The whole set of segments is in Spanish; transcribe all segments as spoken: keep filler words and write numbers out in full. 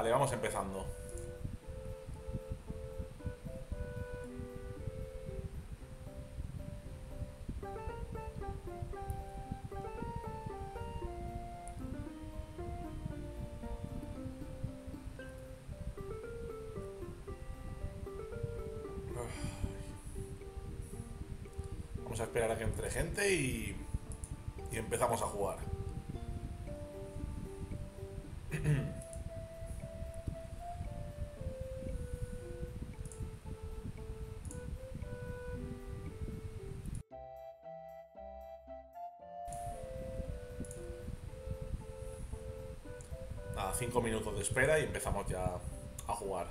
Vale, vamos empezando. Vamos a esperar a que entre gente y, y empezamos a jugar. Nada, cinco minutos de espera y empezamos ya a jugar.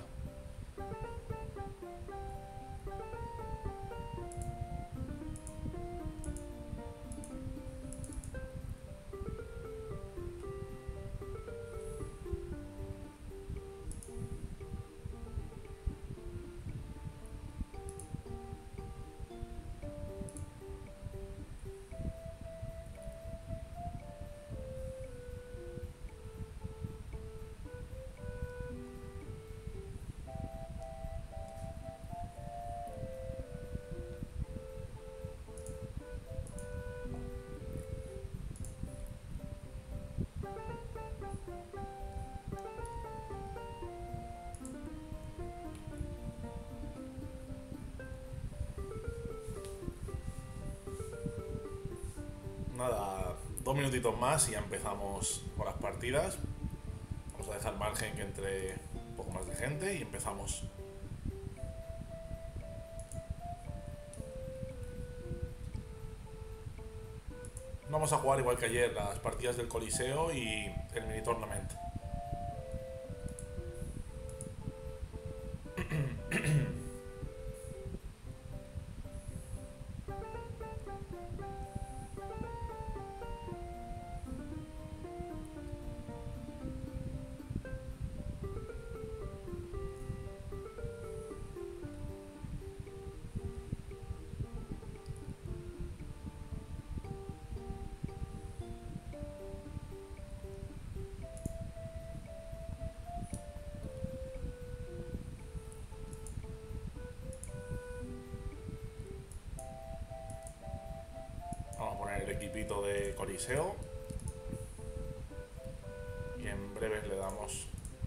Nada, dos minutitos más y ya empezamos con las partidas. Vamos a dejar margen que entre un poco más de gente y empezamos. Vamos a jugar igual que ayer las partidas del Coliseo y el mini tournament. Vamos a poner el equipito de Coliseo y en breves le damos.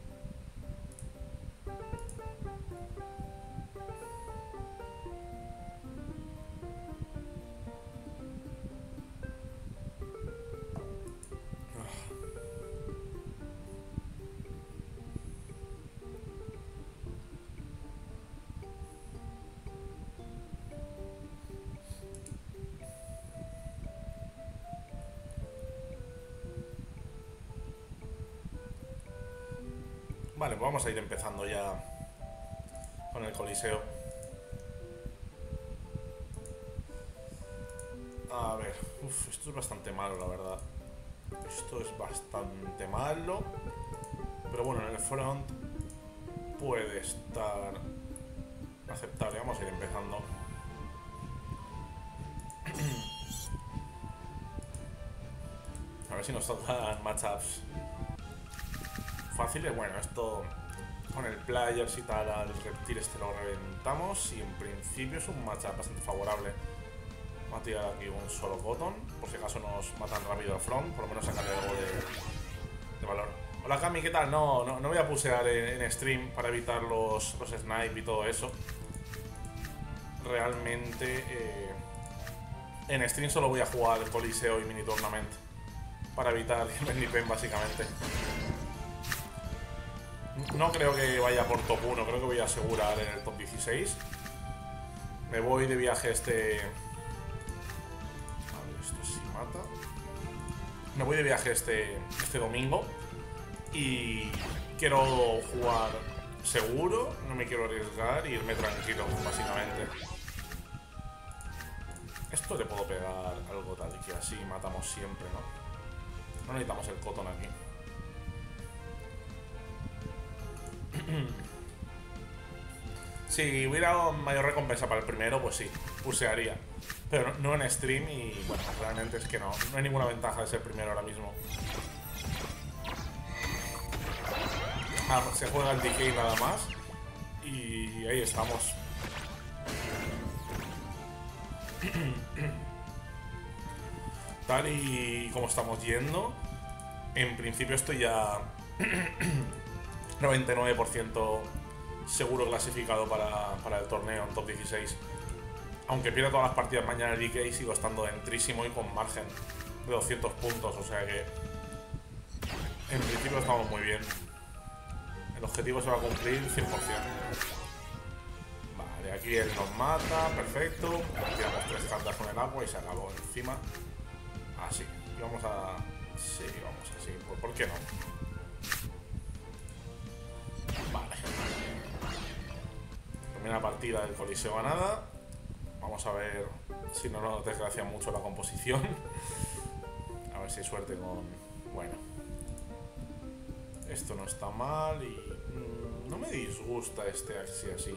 Vale, pues vamos a ir empezando ya con el Coliseo. A ver, uf, esto es bastante malo, la verdad. Esto es bastante malo. Pero bueno, en el front puede estar aceptable. Vamos a ir empezando. A ver si nos tocan matchups fáciles. Bueno, esto con el players y tal, al reptil este lo reventamos y en principio es un matchup bastante favorable. Vamos a tirar aquí un solo cotton, por si acaso nos matan rápido al front, por lo menos sacarle algo de, de valor. Hola Cami, ¿qué tal? No, no, no voy a pusear en, en stream para evitar los, los snipe y todo eso. Realmente eh, en stream solo voy a jugar el Coliseo y mini tournament para evitar que me snipen básicamente. No creo que vaya por top uno, creo que voy a asegurar en el top dieciséis. Me voy de viaje este... A ver, esto sí mata. Me voy de viaje este, este domingo y quiero jugar seguro, no me quiero arriesgar y irme tranquilo, básicamente. Esto le puedo pegar algo tal y que así matamos siempre, ¿no? No necesitamos el cotton aquí. Si hubiera mayor recompensa para el primero, pues sí, pusearía. Pero no en stream y bueno, realmente es que no, no hay ninguna ventaja de ser primero ahora mismo. Ah, se juega el D K nada más. Y ahí estamos. Tal y como estamos yendo, en principio estoy ya noventa y nueve por ciento seguro clasificado para, para el torneo en top dieciséis. Aunque pierda todas las partidas mañana el D K, sigo estando dentrísimo y con margen de doscientos puntos, o sea que en principio estamos muy bien. El objetivo se va a cumplir cien por ciento. Vale, aquí él nos mata, perfecto. Tiramos tres cartas con el agua y se acabó encima. Así, y vamos a... Sí, vamos así, ¿por, ¿por qué no? Vale. Primera partida del Coliseo ganada. Vamos a ver si no nos desgracia mucho la composición. A ver si hay suerte con... Bueno. Esto no está mal y... Mmm, no me disgusta este así así.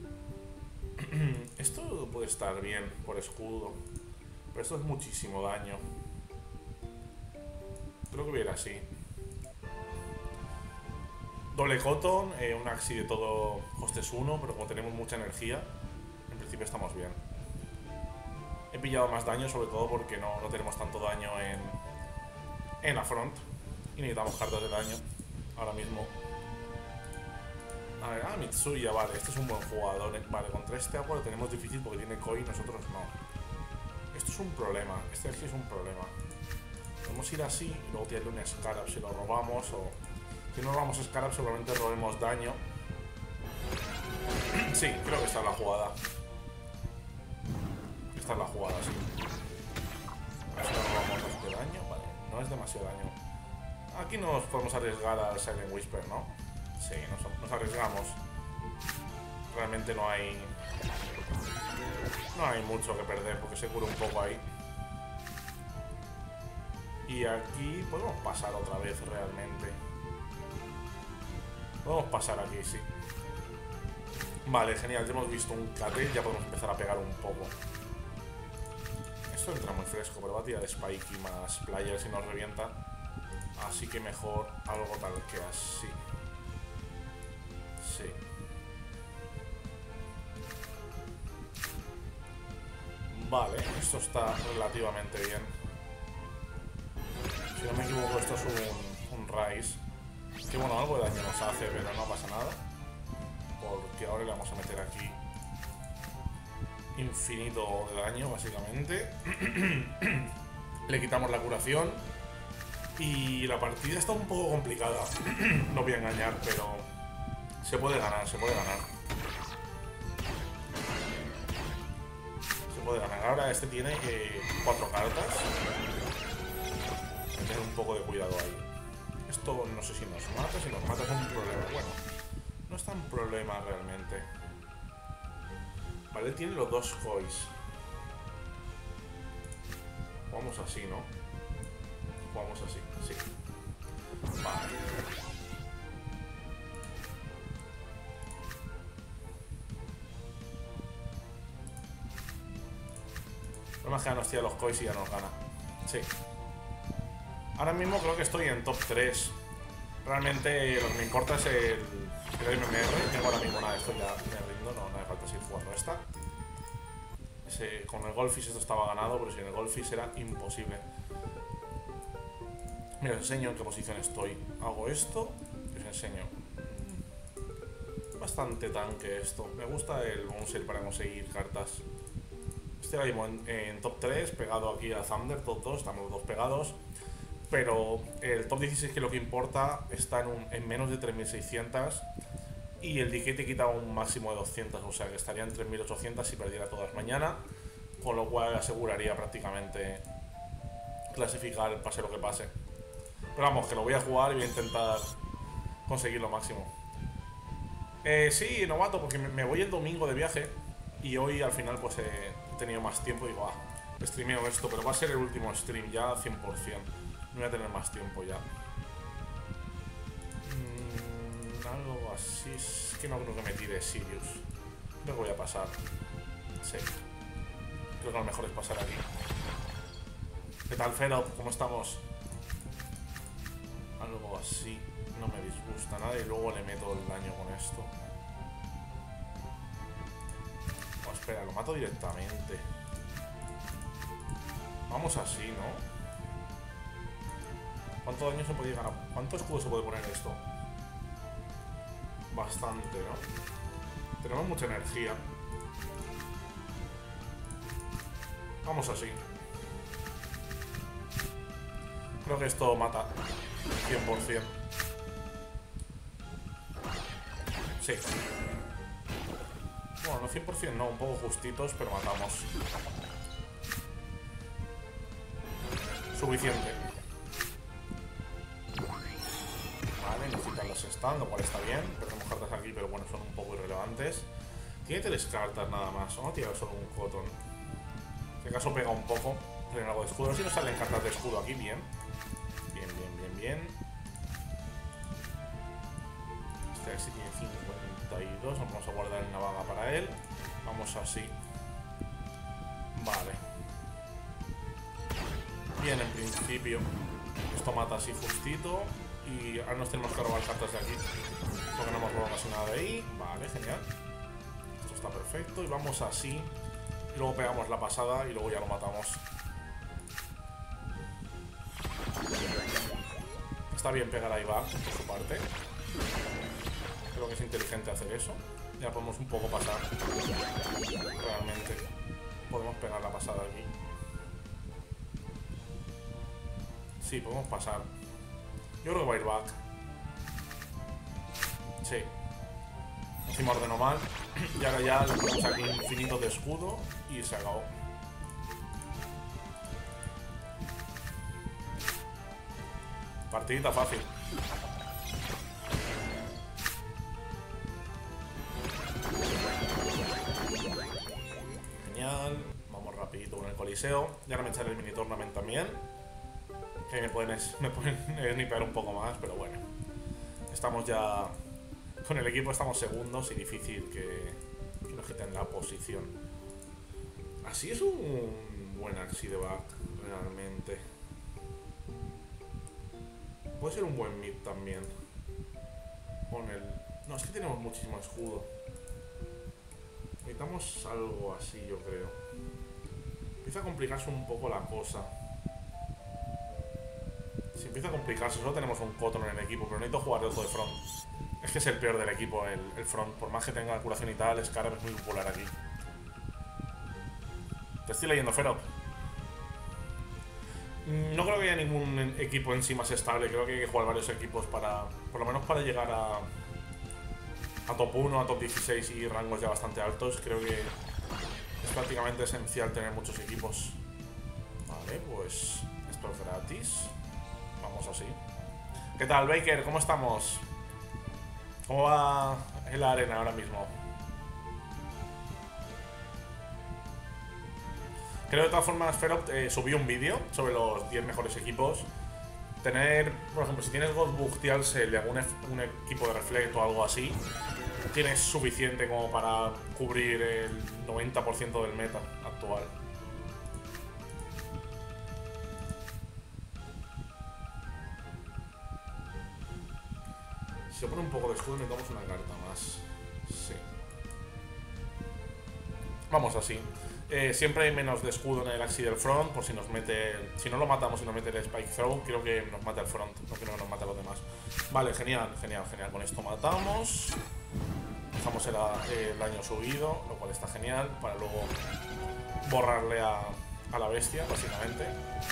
Esto puede estar bien por escudo. Pero esto es muchísimo daño. Creo que hubiera así. Doble cotton, eh, un axi de todo costes uno, pero como tenemos mucha energía, en principio estamos bien. He pillado más daño, sobre todo porque no, no tenemos tanto daño en, en la front. Y necesitamos cartas de daño ahora mismo. A ver, ah, Mitsuya, vale, este es un buen jugador. Vale, contra este agua lo tenemos difícil porque tiene Koi y nosotros no. Esto es un problema, este aquí es un problema. Podemos ir así y luego tirarle un Scarab si lo robamos, o si no robamos Scarab seguramente robemos daño. Sí, creo que esta es la jugada. Esta es la jugada, sí. A ver si no robamos este daño. Vale, no es demasiado daño. Aquí nos podemos arriesgar al Silent Whisper, ¿no? Sí, nos, nos arriesgamos. Realmente no hay... No hay mucho que perder porque se cura un poco ahí. Y aquí podemos pasar otra vez realmente. Podemos pasar aquí, sí. Vale, genial, ya hemos visto un K-Tail, ya podemos empezar a pegar un poco. Esto entra muy fresco, pero va a tirar Spike y más Player si nos revienta. Así que mejor algo tal que así. Sí. Vale, esto está relativamente bien. Si no me equivoco, esto es un, un Rise. Que bueno, algo de daño nos hace, pero no pasa nada. Porque ahora le vamos a meter aquí infinito de daño, básicamente. Le quitamos la curación. Y la partida está un poco complicada. No voy a engañar, pero se puede ganar, se puede ganar. Se puede ganar. Ahora este tiene eh, cuatro cartas. Hay que tener un poco de cuidado ahí. Esto no sé si nos mata, si nos mata es un problema. Bueno, no es tan problema realmente. Vale, él tiene los dos Kois. Jugamos así, ¿no? Jugamos así, sí. Vale. No más que ya nos tira los Kois y ya nos gana. Sí. Ahora mismo creo que estoy en top tres. Realmente lo que me importa es el, el M M R. Tengo ahora mismo nada, esto ya me rindo, no, no hace falta seguir jugando esta. Ese, con el Goldfish esto estaba ganado, pero sin el Goldfish era imposible. Mira, os enseño en qué posición estoy. Hago esto y os enseño. Bastante tanque esto. Me gusta el Bouncer para conseguir cartas. Estoy ahora mismo en, en top tres, pegado aquí a Thunder, top dos, estamos los dos pegados. Pero el top dieciséis, que es lo que importa, está en, un, en menos de tres mil seiscientos. Y el D K te quita un máximo de doscientos, o sea que estaría en tres mil ochocientos si perdiera todas mañana. Con lo cual aseguraría prácticamente clasificar, pase lo que pase. Pero vamos, que lo voy a jugar y voy a intentar conseguir lo máximo. Eh, sí, novato, porque me voy el domingo de viaje. Y hoy al final pues he tenido más tiempo y digo, ah, streameo esto. Pero va a ser el último stream ya, cien por cien. No voy a tener más tiempo ya. Mm, algo así. Es que no creo que me tire Sirius. Creo que voy a pasar. Sí. Creo que lo mejor es pasar aquí. ¿Qué tal, Fero? ¿Cómo estamos? Algo así. no me disgusta nada y luego le meto el daño con esto. Oh, espera, lo mato directamente. Vamos así, ¿no? ¿Cuánto daño se puede llegar a... ¿Cuánto escudo se puede poner esto? Bastante, ¿no? Tenemos mucha energía. Vamos así. Creo que esto mata cien por cien. Sí. Bueno, no cien por cien, no, un poco justitos, pero matamos. Suficiente. Vale, nos quitan los stands, lo cual está bien. Perdemos cartas aquí, pero bueno, son un poco irrelevantes. Tiene tres cartas nada más. Vamos a tirar solo un cotton. Si acaso pega un poco, tiene algo de escudo. A ver si nos salen cartas de escudo aquí, bien. Bien, bien, bien, bien. Este a ver si tiene cincuenta y dos. Vamos a guardar una vaga para él. Vamos así. Vale. Bien, en principio. Esto mata así justito. Y ahora nos tenemos que robar cartas de aquí. Porque no hemos robado casi nada de ahí. Vale, genial. Esto está perfecto. Y vamos así. Y luego pegamos la pasada y luego ya lo matamos. Está bien pegar a Ivar por su parte. Creo que es inteligente hacer eso. Ya podemos un poco pasar. Realmente podemos pegar la pasada aquí. Sí, podemos pasar. Yo creo que va a ir back. Sí. Encima ordenó mal. Y ahora ya le ponemos aquí infinito de escudo. Y se acabó. Partidita fácil. Genial. Vamos rapidito con el coliseo. Y ahora me echaré el mini tournament también. Que me pueden, me pueden snipear un poco más, pero bueno. Estamos ya... Con el equipo estamos segundos y difícil que, que nos quiten la posición. Así es un buen Axi de back, realmente. Puede ser un buen mid también. Con el... No, es que tenemos muchísimo escudo. Necesitamos algo así, yo creo. Empieza a complicarse un poco la cosa. Si empieza a complicarse, solo tenemos un cotton en el equipo, pero necesito jugar otro de front. Es que es el peor del equipo, el, el front. Por más que tenga curación y tal, Scarab es muy popular aquí. Te estoy leyendo, Ferop. No creo que haya ningún equipo en sí más estable. Creo que hay que jugar varios equipos para... Por lo menos para llegar a... A top uno, a top dieciséis y rangos ya bastante altos. Creo que es prácticamente esencial tener muchos equipos. Vale, pues... Esto es gratis. Vamos así. ¿Qué tal, Baker? ¿Cómo estamos? ¿Cómo va en la arena ahora mismo? Creo de todas formas, Ferop eh, subió un vídeo sobre los diez mejores equipos. Tener, por ejemplo, si tienes Godbook, Tialsel y algún un equipo de Reflect o algo así, tienes suficiente como para cubrir el noventa por ciento del meta actual. Si se pone un poco de escudo, necesitamos una carta más. Sí. Vamos así. Eh, siempre hay menos de escudo en el Axi del front, por si nos mete... Si no lo matamos y nos mete el Spike Throw, creo que nos mata el front, no creo que nos mate a los demás. Vale, genial, genial, genial. Con esto matamos. Dejamos el, el daño subido, lo cual está genial, para luego borrarle a, a la bestia, básicamente.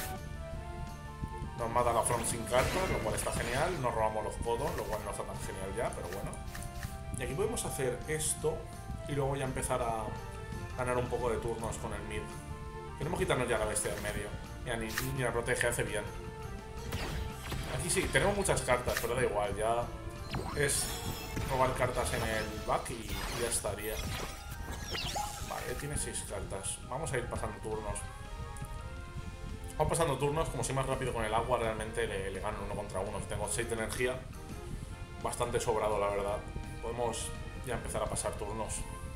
Nos mata la front sin cartas, lo cual está genial. Nos robamos los codos, lo cual no está tan genial ya, pero bueno. Y aquí podemos hacer esto y luego ya empezar a ganar un poco de turnos con el mid. Queremos quitarnos ya la bestia del medio. Ya ni, ni la protege, hace bien. Aquí sí, tenemos muchas cartas, pero da igual, ya es robar cartas en el back y, y ya estaría. Vale, tiene seis cartas. Vamos a ir pasando turnos. Vamos pasando turnos, como soy más rápido con el agua, realmente le, le gano uno contra uno. Si tengo seis de energía, bastante sobrado, la verdad. Podemos ya empezar a pasar turnos.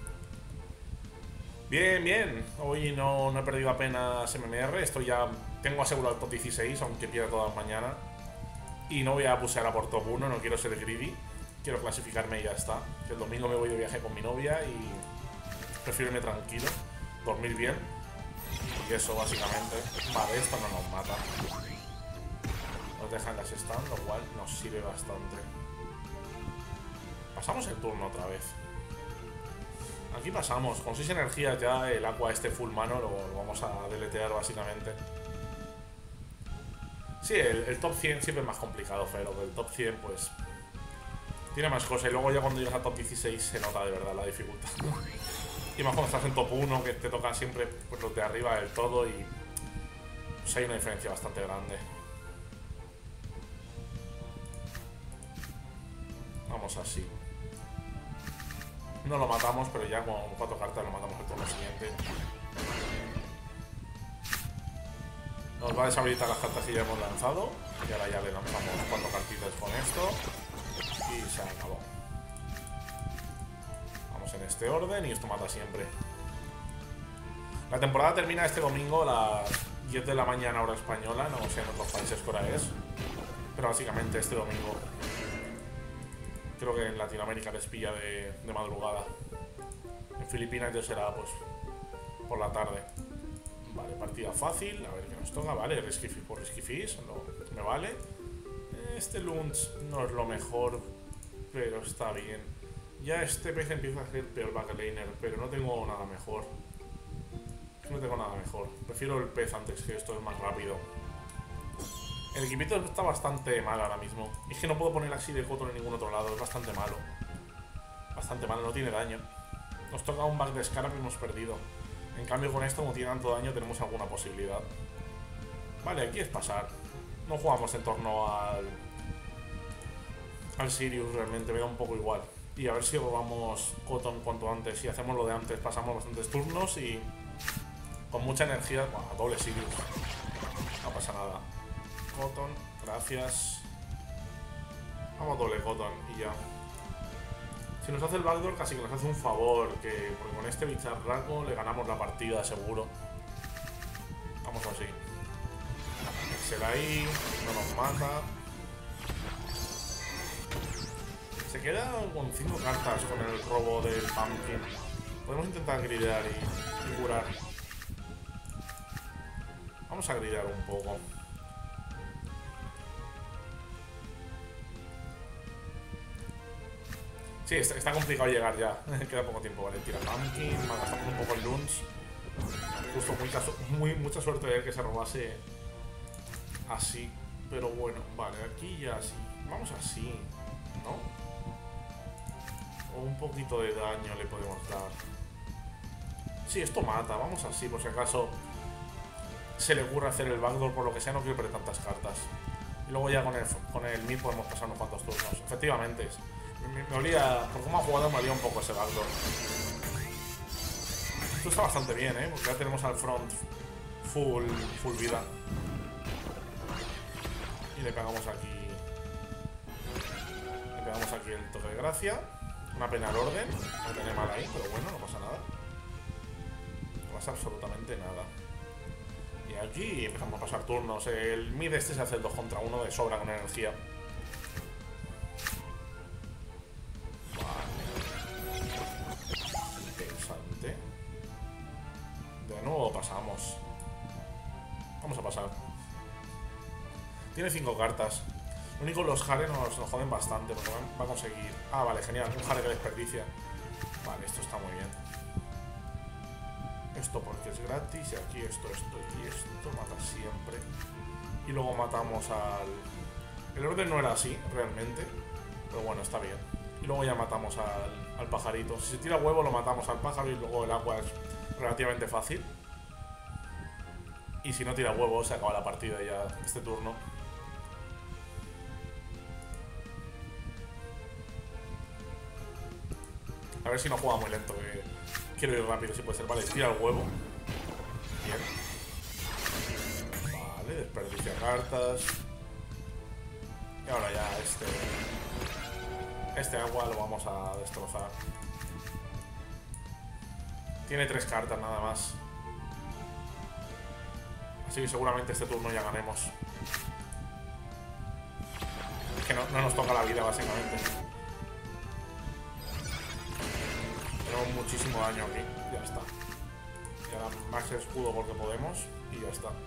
Bien, bien. Hoy no, no he perdido apenas M M R. Estoy ya... Tengo asegurado el top dieciséis, aunque pierda todas mañana. Y no voy a pusear a por top uno, no quiero ser greedy. Quiero clasificarme y ya está. Que el domingo me voy de viaje con mi novia y prefiero irme tranquilo, dormir bien. Y eso básicamente. Vale, esto no nos mata. Nos dejan las stand, lo cual nos sirve bastante. Pasamos el turno otra vez. Aquí pasamos. Con seis energías ya el agua este full mano lo, lo vamos a deletear básicamente. Sí, el, el top cien siempre es más complicado, pero el top cien pues tiene más cosas. Y luego ya cuando llegas a top dieciséis se nota de verdad la dificultad. Y más cuando estás en top uno, que te toca siempre pues, los de arriba del todo. Y pues hay una diferencia bastante grande. Vamos así. No lo matamos, pero ya con cuatro cartas lo matamos el turno siguiente. Nos va a deshabilitar las cartas que ya hemos lanzado. Y ahora ya le lanzamos cuatro cartitas con esto. Y se acabó. Vamos en este orden y esto mata siempre. La temporada termina este domingo a las diez de la mañana hora española. No sé en otros países qué hora es. Pero básicamente este domingo. Creo que en Latinoamérica les pilla de, de madrugada. En Filipinas ya será pues por la tarde. Vale, partida fácil. A ver qué nos toca. Vale, Risky Fish por Risky Fish. No, me vale. Este Lunch no es lo mejor, pero está bien. Ya este pez empieza a ser peor backlaner, pero no tengo nada mejor. No tengo nada mejor. Prefiero el pez antes, que esto es más rápido. El equipito está bastante mal ahora mismo. Es que no puedo poner así de Cotton en ningún otro lado. Es bastante malo. Bastante malo, no tiene daño. Nos toca un back de Scarab y hemos perdido. En cambio con esto, como tiene tanto daño, tenemos alguna posibilidad. Vale, aquí es pasar. No jugamos en torno al... al Sirius, realmente. Me da un poco igual. Y a ver si robamos Cotton cuanto antes. Si hacemos lo de antes, pasamos bastantes turnos y... con mucha energía... Bueno, doble Sirius. No pasa nada. Cotton, gracias. Vamos doble Cotton y ya. Si nos hace el backdoor casi que nos hace un favor, que porque con este bicharraco le ganamos la partida seguro. Vamos así. Se da ahí, no nos mata. Se queda con cinco cartas con el robo del Pumpkin. Podemos intentar gridear y, y curar. Vamos a gridear un poco. Sí, está, está complicado llegar ya. Queda poco tiempo, vale. Tira Pumpkin, gastamos un poco el Lunch. Justo mucha, muy, mucha suerte de que se robase así. Pero bueno, vale, aquí ya sí. Vamos así, ¿no? O un poquito de daño le podemos dar. Sí, esto mata, vamos así, por si acaso se le ocurre hacer el backdoor, por lo que sea, no quiero perder tantas cartas. Y luego ya con el, con el mid podemos pasar unos cuantos turnos. Efectivamente, me, me olía, por cómo ha jugado me olía un poco ese backdoor. Esto está bastante bien, ¿eh? Porque ya tenemos al front full, full vida. Y le pegamos aquí. Le pegamos aquí el toque de gracia. Una pena el orden. Me tiene mal ahí, pero bueno, no pasa nada. No pasa absolutamente nada. Y aquí empezamos a pasar turnos. El mid este se hace el dos contra uno de sobra con energía. Vale. Interesante. De nuevo pasamos. Vamos a pasar. Tiene cinco cartas. Lo único, los Jare nos, nos joden bastante, porque va a conseguir... Ah, vale, genial. Un Jare que desperdicia. Vale, esto está muy bien. Esto porque es gratis, y aquí esto, esto y esto mata siempre. Y luego matamos al... El orden no era así, realmente. Pero bueno, está bien. Y luego ya matamos al, al pajarito. Si se tira huevo, lo matamos al pájaro y luego el agua es relativamente fácil. Y si no tira huevo, se acaba la partida ya este turno. A ver si no juega muy lento, que quiero ir rápido si puede ser. Vale, tira el huevo. Bien. Vale, desperdicia cartas. Y ahora ya este... Este agua lo vamos a destrozar. Tiene tres cartas nada más. Así que seguramente este turno ya ganemos. que no, no nos toca la vida, básicamente. Tenemos muchísimo daño aquí. Ya está. Y ahora más escudo porque podemos. Y ya está.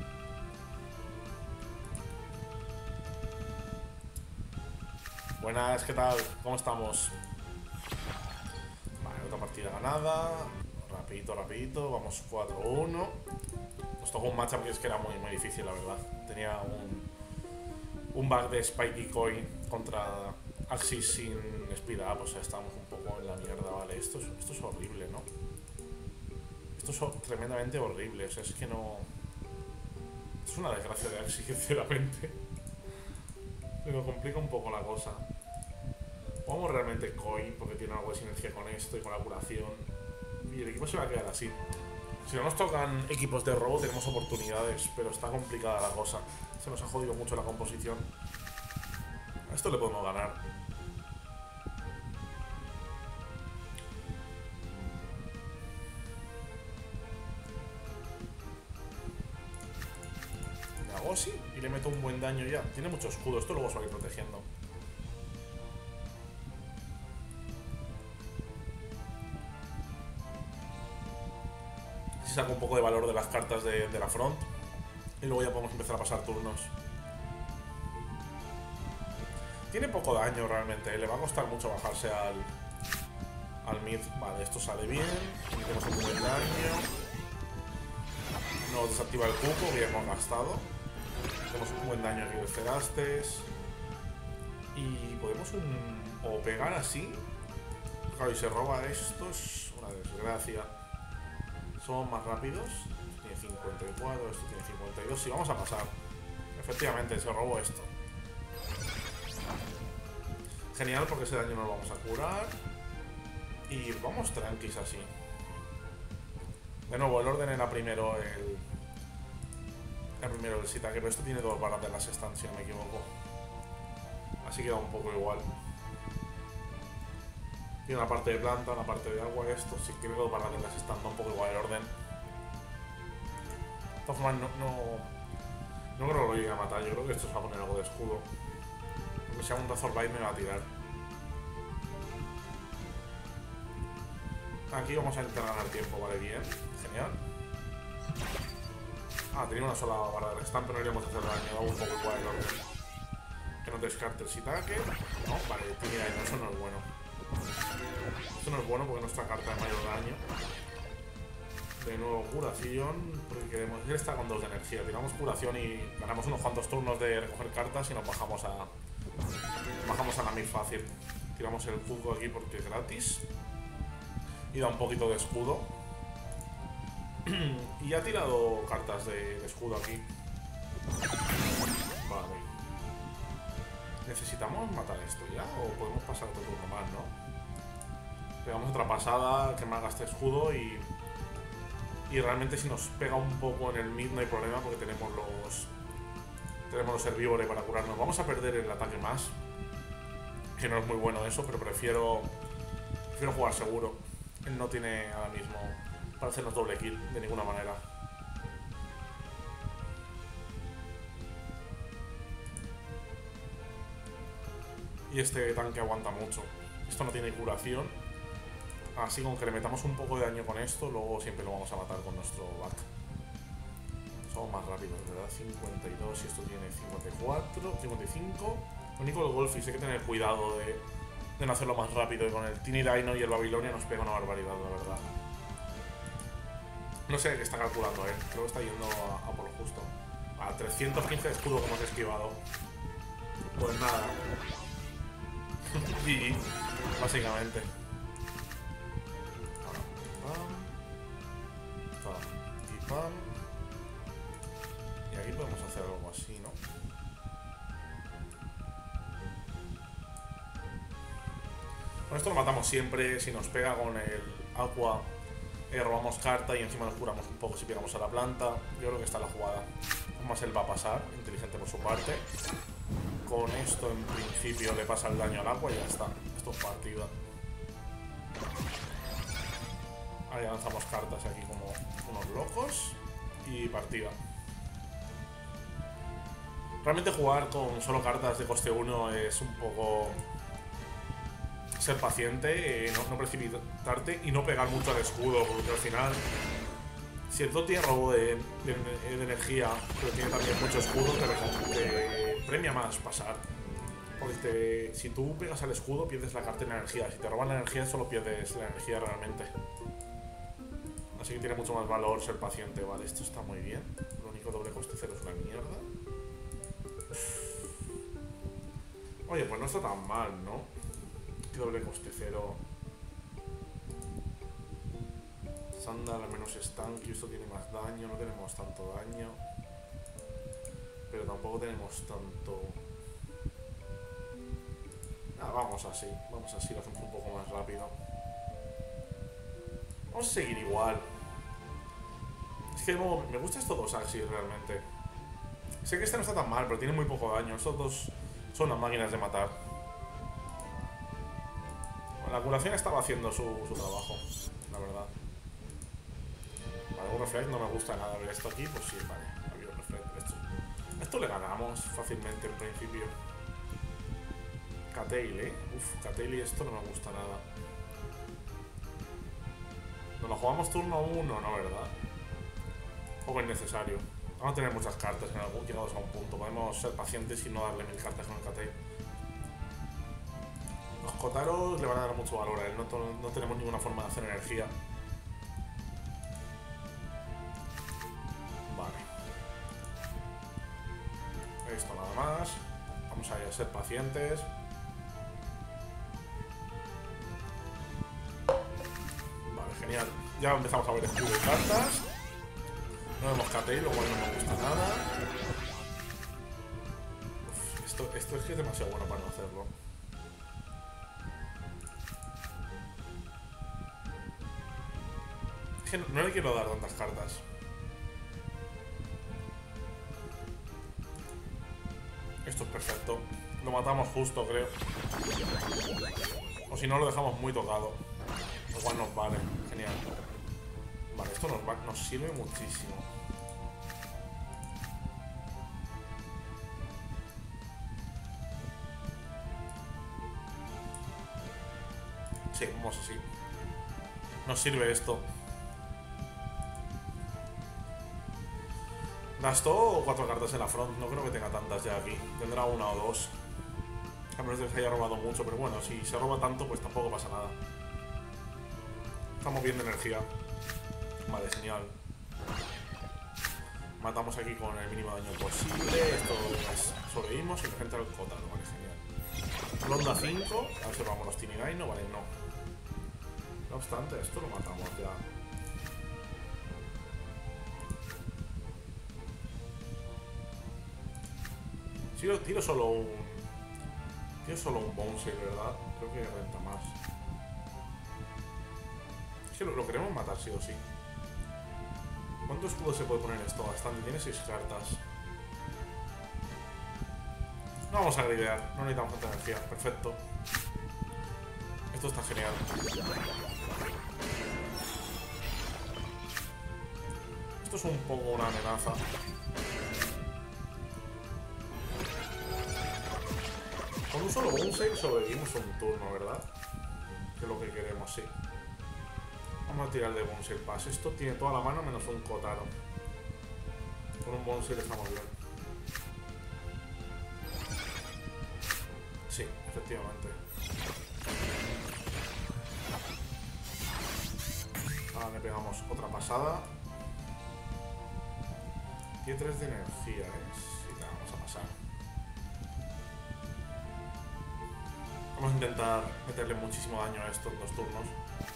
Buenas, ¿qué tal? ¿Cómo estamos? Vale, otra partida ganada. Rapidito, rapidito. Vamos cuatro uno. Nos tocó un matchup que es que era muy, muy difícil, la verdad. Tenía un, un bug de Spiky Coin contra Axis sin speed up. O sea, estábamos un poco en la mierda, vale. Esto es, esto es horrible, ¿no? Esto es tremendamente horrible. O sea, es que no... Esto es una desgracia de Axis, sinceramente. Se nos complica un poco la cosa. Jugamos realmente Coin porque tiene algo de sinergia con esto y con la curación. Y el equipo se va a quedar así. Si no nos tocan equipos de robo tenemos oportunidades, pero está complicada la cosa. Se nos ha jodido mucho la composición. A esto le podemos ganar. Le hago así y le meto un buen daño ya. Tiene mucho escudo, esto luego se va a ir protegiendo. Saco un poco de valor de las cartas de, de la front y luego ya podemos empezar a pasar turnos. Tiene poco daño realmente, ¿eh? Le va a costar mucho bajarse al al mid. Vale, esto sale bien, tenemos un buen daño, nos desactiva el cupo, bien, hemos gastado, tenemos un buen daño aquí de Cerastes y podemos un, o pegar así. Claro, y se roba esto, es una desgracia. Somos más rápidos. Tiene cincuenta y cuatro, esto tiene cincuenta y dos. Si vamos a pasar. Efectivamente, se robó esto. Genial, porque ese daño no lo vamos a curar. Y vamos tranquis así. De nuevo, el orden era primero el... El primero el Sitake, pero esto tiene dos barras de las stands, si no me equivoco. Así queda un poco igual. Tiene una parte de planta, una parte de agua, esto. Si tiene dos barras de las stands, un poco igual el orden. De todas formas, no, no, no creo que lo llegue a matar. Yo creo que esto se va a poner algo de escudo. Porque si hago un Razorblade me va a tirar. Aquí vamos a intentar ganar tiempo, vale, bien. Genial. Ah, tenía una sola barra de stand, pero no iríamos a hacer daño. Hago un poco igual el orden. Que no descarte el Sitake. No, vale, tiene daño, eso no es bueno. Esto no es bueno porque nuestra carta de mayor daño. De nuevo curación, porque queremos... Él está con dos de energía. Tiramos curación y ganamos unos cuantos turnos de recoger cartas y nos bajamos a... Bajamos a la mid fácil. Tiramos el cubo aquí porque es gratis. Y da un poquito de escudo. Y ha tirado cartas de, de escudo aquí. Vale. ¿Necesitamos matar esto ya? ¿O podemos pasar otro turno más, no? Pegamos otra pasada, que más gaste escudo y... Y realmente si nos pega un poco en el mid no hay problema porque tenemos los... Tenemos los herbívoros para curarnos. Vamos a perder el ataque más. Que no es muy bueno eso, pero prefiero... Prefiero jugar seguro. Él no tiene ahora mismo para hacernos doble kill de ninguna manera. Y este tanque aguanta mucho. Esto no tiene curación. Así con que le metamos un poco de daño con esto, luego siempre lo vamos a matar con nuestro back. Somos más rápidos, ¿verdad? cincuenta y dos y esto tiene cincuenta y cuatro, cincuenta y cinco. Lo único el Golfis, hay que tener cuidado de, de no hacerlo más rápido. Y con el Tiny Dino y el Babilonia nos pega una barbaridad, la verdad. No sé qué está calculando, ¿eh? Creo que está yendo a, a por lo justo. A trescientos quince de escudo que hemos esquivado. Pues nada. G G, básicamente. Pam, y pam. Y aquí podemos hacer algo así, ¿no? Con esto lo matamos siempre. Si nos pega con el Aqua, eh, robamos carta y encima nos curamos un poco si pegamos a la planta. Yo creo que está la jugada. Más él va a pasar, inteligente por su parte. Con esto en principio le pasa el daño al agua y ya está. Esto es partida. Ahí lanzamos cartas aquí como unos locos. Y partida. Realmente jugar con solo cartas de coste uno es un poco ser paciente, eh, no, no precipitarte y no pegar mucho al escudo, porque al final, si el Dot tiene robo de, de, de energía, pero tiene también mucho escudo, te, te premia más pasar. Porque te, si tú pegas al escudo, pierdes la carta en energía. Si te roban la energía, solo pierdes la energía realmente. Así que tiene mucho más valor ser paciente. Vale, esto está muy bien. Lo único doble coste cero es una mierda. Oye, pues no está tan mal, ¿no? Que doble coste cero. Sandal al menos Stanky, esto tiene más daño. No tenemos tanto daño. Pero tampoco tenemos tanto... Ah, vamos así. Vamos así, lo hacemos un poco más rápido. Vamos a seguir igual. Es que no, me gusta estos dos Axis realmente. Sé que este no está tan mal, pero tiene muy poco daño. Estos dos son unas máquinas de matar. Bueno, la curación estaba haciendo su, su trabajo, la verdad. Vale, un reflect no me gusta nada ver esto aquí. Pues sí, vale, ha habido reflect. Esto, esto le ganamos fácilmente en principio. Cattail, eh. Uf, Cattail y esto no me gusta nada. ¿Nos lo jugamos turno uno? No, ¿verdad? Un poco innecesario. Vamos a tener muchas cartas en algún, llegados a un punto. Podemos ser pacientes y no darle mil cartas con el Cattail. Los Kotaros le van a dar mucho valor a él. No, no tenemos ninguna forma de hacer energía. Vale. Esto nada más. Vamos a ser pacientes. Vale, genial. Ya empezamos a ver escudo y cartas. No vemos Cattail, lo cual no me gusta nada. Uf, esto, esto es que es demasiado bueno para no hacerlo. Es que no, no le quiero dar tantas cartas. Esto es perfecto. Lo matamos justo, creo. O si no, lo dejamos muy tocado. Lo cual nos vale. Genial. Vale, esto nos, va, nos sirve muchísimo. Sí, vamos así. Nos sirve esto. Gastó cuatro cartas en la front. No creo que tenga tantas ya aquí. Tendrá una o dos. A menos de que se haya robado mucho. Pero bueno, si se roba tanto, pues tampoco pasa nada. Estamos bien de energía. Vale, genial. Matamos aquí con el mínimo daño posible. Esto es sobrevivimos y nos entra el Kotaro. Vale, genial. Ronda cinco. A ver si robamos los Tiny Dino. Vale, no. No obstante, esto lo matamos ya. Tiro, tiro solo un... Tiro solo un Bouncer, ¿verdad? Creo que renta más. Es que lo, lo queremos matar sí o sí. ¿Cuánto escudo se puede poner esto? Bastante, tiene seis cartas. No vamos a gridear, no necesitamos tanta energía. Perfecto. Esto está genial. Esto es un poco una amenaza. Con un solo bounce sobrevivimos un turno, ¿verdad? Que es lo que queremos, sí. Vamos a tirar de bounce pass. Esto tiene toda la mano menos un Kotaro. Con un bounce estamos bien. Sí, efectivamente. Ahora le pegamos otra pasada. Tiene tres de energía, ¿eh? Sí, la vamos a pasar. Vamos a intentar meterle muchísimo daño a estos dos turnos.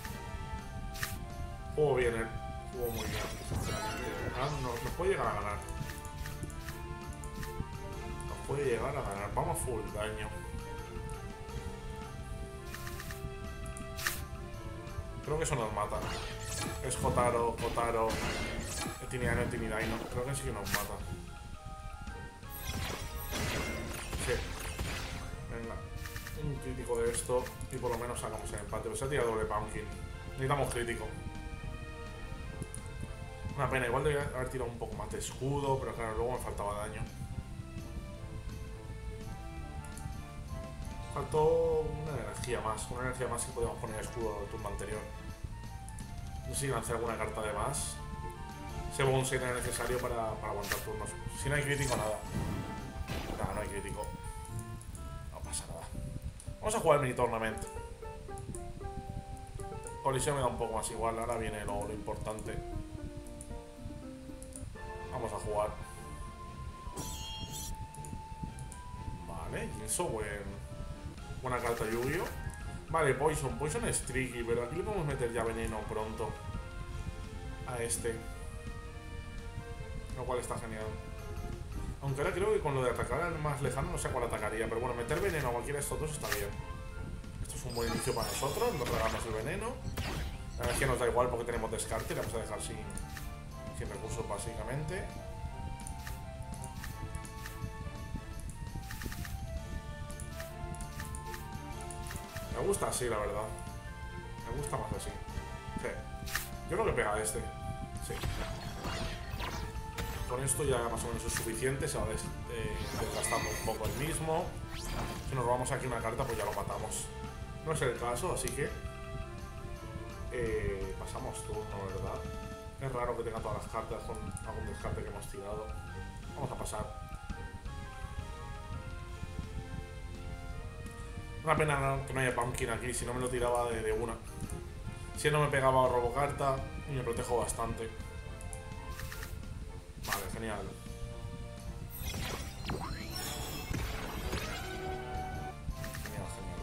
Juego bien, eh. Juego muy bien, sinceramente. Ah, no, nos puede llegar a ganar. Nos puede llegar a ganar. Vamos a full daño. Creo que eso nos mata. Es Kotaro, Kotaro, Tiniano, Tinidaino. Creo que sí que nos mata. Sí. Venga. Un crítico de esto y por lo menos sacamos el empate. Pues se ha tirado doble pumpkin. Necesitamos crítico. Una pena, igual debería haber tirado un poco más de escudo, pero claro, luego me faltaba daño. Faltó una energía más. Una energía más que podemos poner escudo del turno anterior. No sé si lancé alguna carta de más. Ese bonsai era necesario para, para aguantar turnos. Si no hay crítico, nada. Nada, no hay crítico. No pasa nada. Vamos a jugar el mini tournament. Colisión me da un poco más igual. Ahora viene lo, lo importante. Vamos a jugar. Vale, Jinso, buen, buena carta Yu-Gi-Oh. Vale, Poison. Poison es tricky, pero aquí le podemos meter ya veneno pronto a este. Lo cual está genial. Aunque ahora creo que con lo de atacar al más lejano no sé cuál atacaría. Pero bueno, meter veneno a cualquiera de estos dos está bien. Esto es un buen inicio para nosotros. Nos regalamos el veneno. La verdad es que nos da igual porque tenemos descarte. Le vamos a dejar sin, sin recursos básicamente. Me gusta así, la verdad. Me gusta más así. Sí. Yo creo que pega este. Sí. Con esto ya más o menos es suficiente. Se va des eh, desgastando un poco el mismo. Si nos robamos aquí una carta, pues ya lo matamos. No es el caso, así que eh, pasamos turno, ¿verdad? Es raro que tenga todas las cartas con algún descarte que hemos tirado. Vamos a pasar. Una pena que no haya Pumpkin aquí, si no me lo tiraba de, de una. Si él no me pegaba, robo carta y me protejo bastante. Vale, genial. Genial, genial.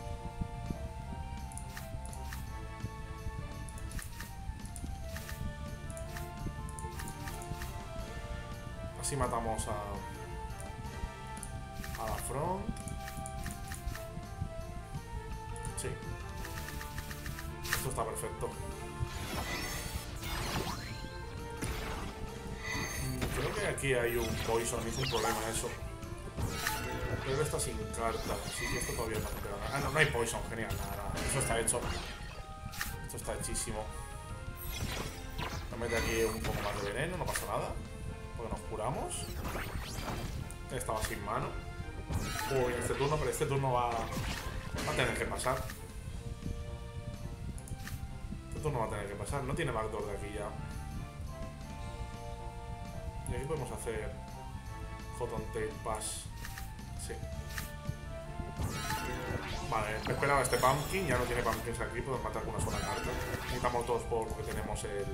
Así matamos a, a la front. Sí. Esto está perfecto. Creo que aquí hay un Poison, es un problema eso. Creo que está sin carta, así que esto todavía no se pega nada. Ah, no, no hay Poison, genial, nada, nada. Eso está hecho. Esto está hechísimo. Nos mete aquí un poco más de veneno, no pasa nada. Porque nos curamos. Estaba sin mano. Uy, en este turno, pero este turno va, va a tener que pasar. Este turno va a tener que pasar. No tiene backdoor de aquí ya. Y aquí podemos hacer Hot on Tail Pass. Sí. Vale, me esperaba este Pumpkin. Ya no tiene Pumpkins aquí, podemos matar con una sola carta. Necesitamos dos porque tenemos el...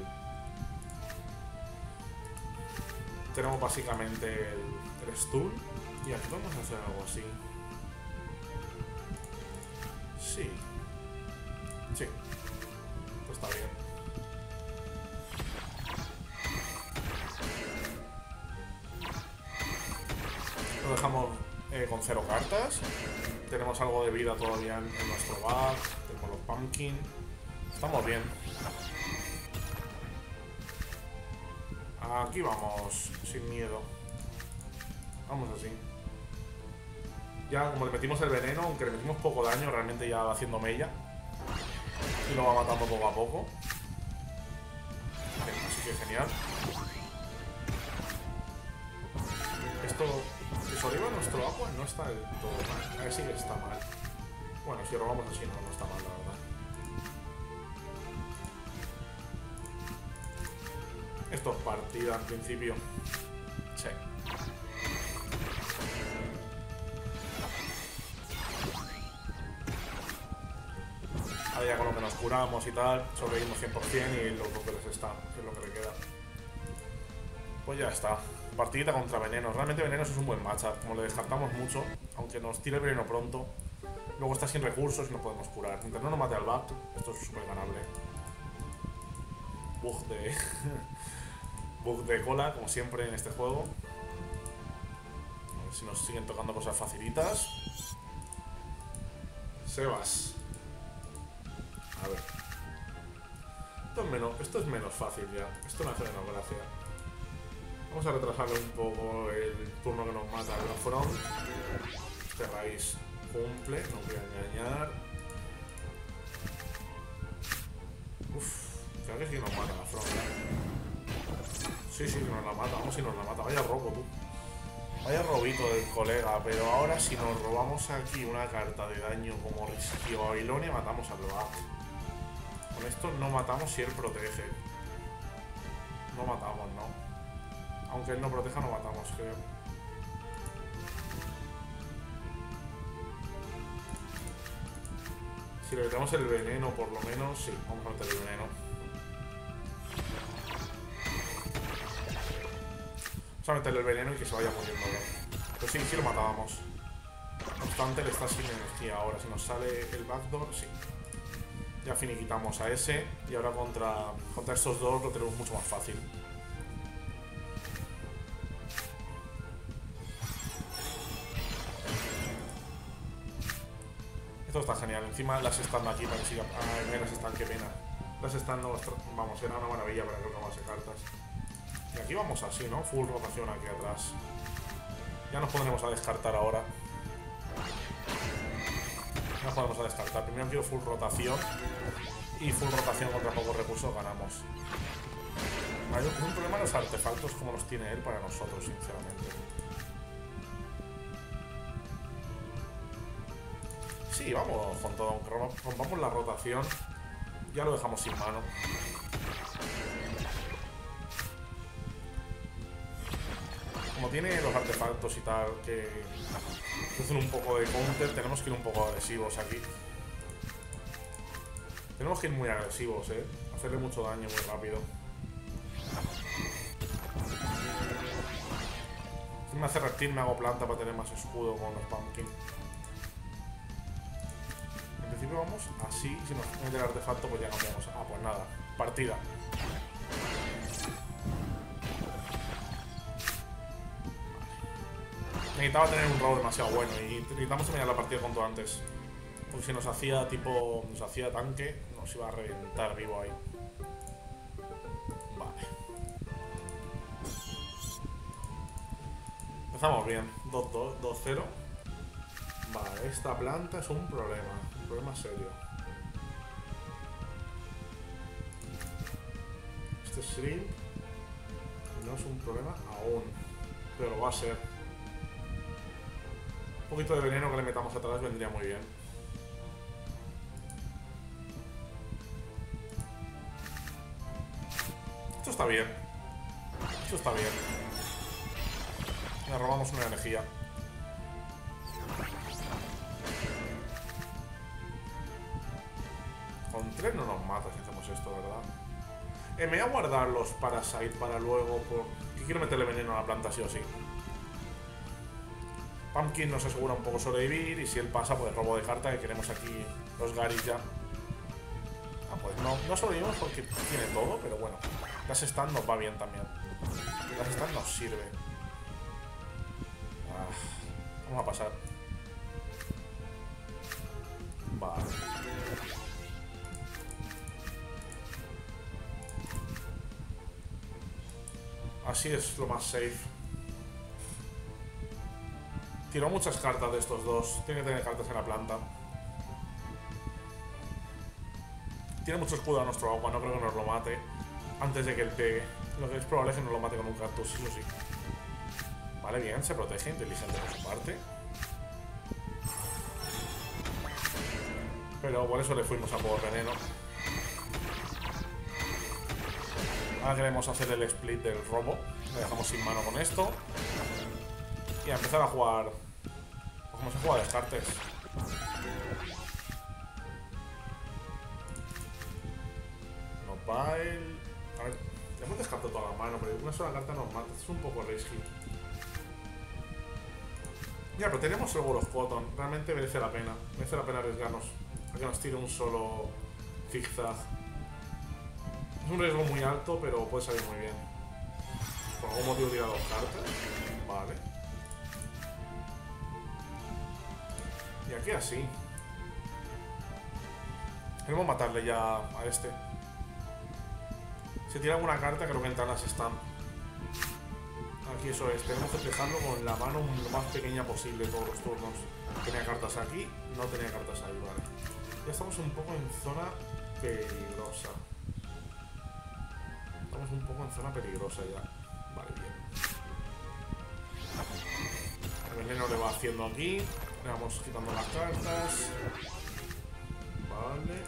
Tenemos básicamente el, el stun. Y aquí podemos hacer algo así. Sí. Sí. Pues está bien. Lo dejamos eh, con cero cartas. Tenemos algo de vida todavía en, en nuestro bag. Tenemos los pumpkin. Estamos bien. Aquí vamos sin miedo. Vamos así. Ya como le metimos el veneno, aunque le metimos poco daño, realmente ya va haciendo mella. Y lo va matando poco a poco. Así que genial. Esto... Si arriba nuestro agua no está del todo mal. A ver si está mal. Bueno, si robamos así no, no está mal, la verdad. Esto es partida al principio. Sí. Ahora ya con lo que nos curamos y tal, sobrevivimos cien por cien y lo que les está, que es lo que le queda. Pues ya está. Partidita contra venenos. Realmente venenos es un buen matchup. Como le descartamos mucho, aunque nos tire el veneno pronto, luego está sin recursos y no podemos curar. Mientras no nos mate al back, esto es súper ganable. Bug de... Bug de cola, como siempre en este juego. A ver si nos siguen tocando cosas facilitas. Sebas. A ver. Esto es menos, esto es menos fácil ya. Esto me hace menos gracia. Vamos a retrasarle un poco el turno que nos mata el front. Este raíz cumple, no voy a engañar. Uff, creo que sí que nos mata la front. Sí, sí, que nos la mata. Vamos si nos la mata. Vaya robo, tú. Vaya robito del colega, pero ahora si nos robamos aquí una carta de daño como Risky o Babilonia, matamos al Bat. Con esto no matamos si él protege. No matamos, ¿no? Aunque él no proteja, no matamos, creo. Si le metemos el veneno, por lo menos, sí, vamos a meter el veneno. Vamos a meterle el veneno y que se vaya muriendo bien. Pero sí, sí lo matábamos. No obstante, le está sin energía ahora. Si nos sale el backdoor, sí. Ya finiquitamos a ese. Y ahora contra, contra estos dos lo tenemos mucho más fácil. Esto está genial. Encima las están aquí para que siga. Ay, mira, las están, qué pena. Las están, no, vamos, era una maravilla para que no tomase cartas. Y aquí vamos así, ¿no? Full rotación aquí atrás. Ya nos pondremos a descartar ahora. Ya nos pondremos a descartar. Primero quiero full rotación. Y full rotación contra pocos recursos ganamos. Hay un problema en los artefactos como los tiene él para nosotros, sinceramente. Sí, vamos con todo. Aunque rompamos la rotación, ya lo dejamos sin mano. Como tiene los artefactos y tal, que hacen un poco de counter, tenemos que ir un poco agresivos aquí. Tenemos que ir muy agresivos, eh. Hacerle mucho daño muy rápido. Si me hace reptil, me hago planta para tener más escudo con los pumpkin. En principio vamos así. Si nos mete el artefacto, pues ya cambiamos. Ah, pues nada. Partida. Necesitaba tener un robo demasiado bueno y necesitamos terminar la partida cuanto antes. Porque si nos hacía tipo. Nos hacía tanque, nos iba a reventar vivo ahí. Vale. Empezamos bien. dos dos, dos cero. Vale, esta planta es un problema. Un problema serio. Este shrimp no es un problema aún. Pero lo va a ser. Un poquito de veneno que le metamos atrás vendría muy bien. Esto está bien. Esto está bien. Le robamos una energía. Con tres no nos mata si hacemos esto, ¿verdad? Eh, me voy a guardar los Parasite para luego. Por... que quiero meterle veneno a la planta sí o sí. Pumpkin nos asegura un poco sobrevivir y si él pasa, pues robo de carta, que queremos aquí los Garis ya. Ah, pues no, no sobrevivimos porque tiene todo, pero bueno. Las Stand nos va bien también. Las Stand nos sirve. Ah, vamos a pasar. Vale. Así es lo más safe. Tiró muchas cartas de estos dos. Tiene que tener cartas en la planta. Tiene mucho escudo a nuestro agua. No creo que nos lo mate antes de que él pegue. Lo que es probable es que nos lo mate con un cactus, sí o sí. Vale, bien. Se protege. Inteligente por su parte. Pero por eso le fuimos a por veneno. Ahora queremos hacer el split del robo. Le dejamos sin mano con esto. Y a empezar a jugar. Como se juega descartes. No va el. A ver, ya hemos descartado toda la mano, pero una sola carta nos mata. Es un poco risky. Ya, pero tenemos seguros Cotton. Realmente merece la pena. Merece la pena arriesgarnos a que nos tire un solo zigzag. Es un riesgo muy alto, pero puede salir muy bien. Por algún motivo tira dos cartas. Vale. Y aquí así. Queremos matarle ya a este. Si tira alguna carta, creo que entran las están. Aquí eso es. Tenemos que dejarlo con la mano lo más pequeña posible todos los turnos. Tenía cartas aquí, no tenía cartas ahí, vale. Ya estamos un poco en zona peligrosa. Estamos un poco en zona peligrosa ya. Vale, bien. veneno le va haciendo aquí. Le vamos quitando las cartas. Vale.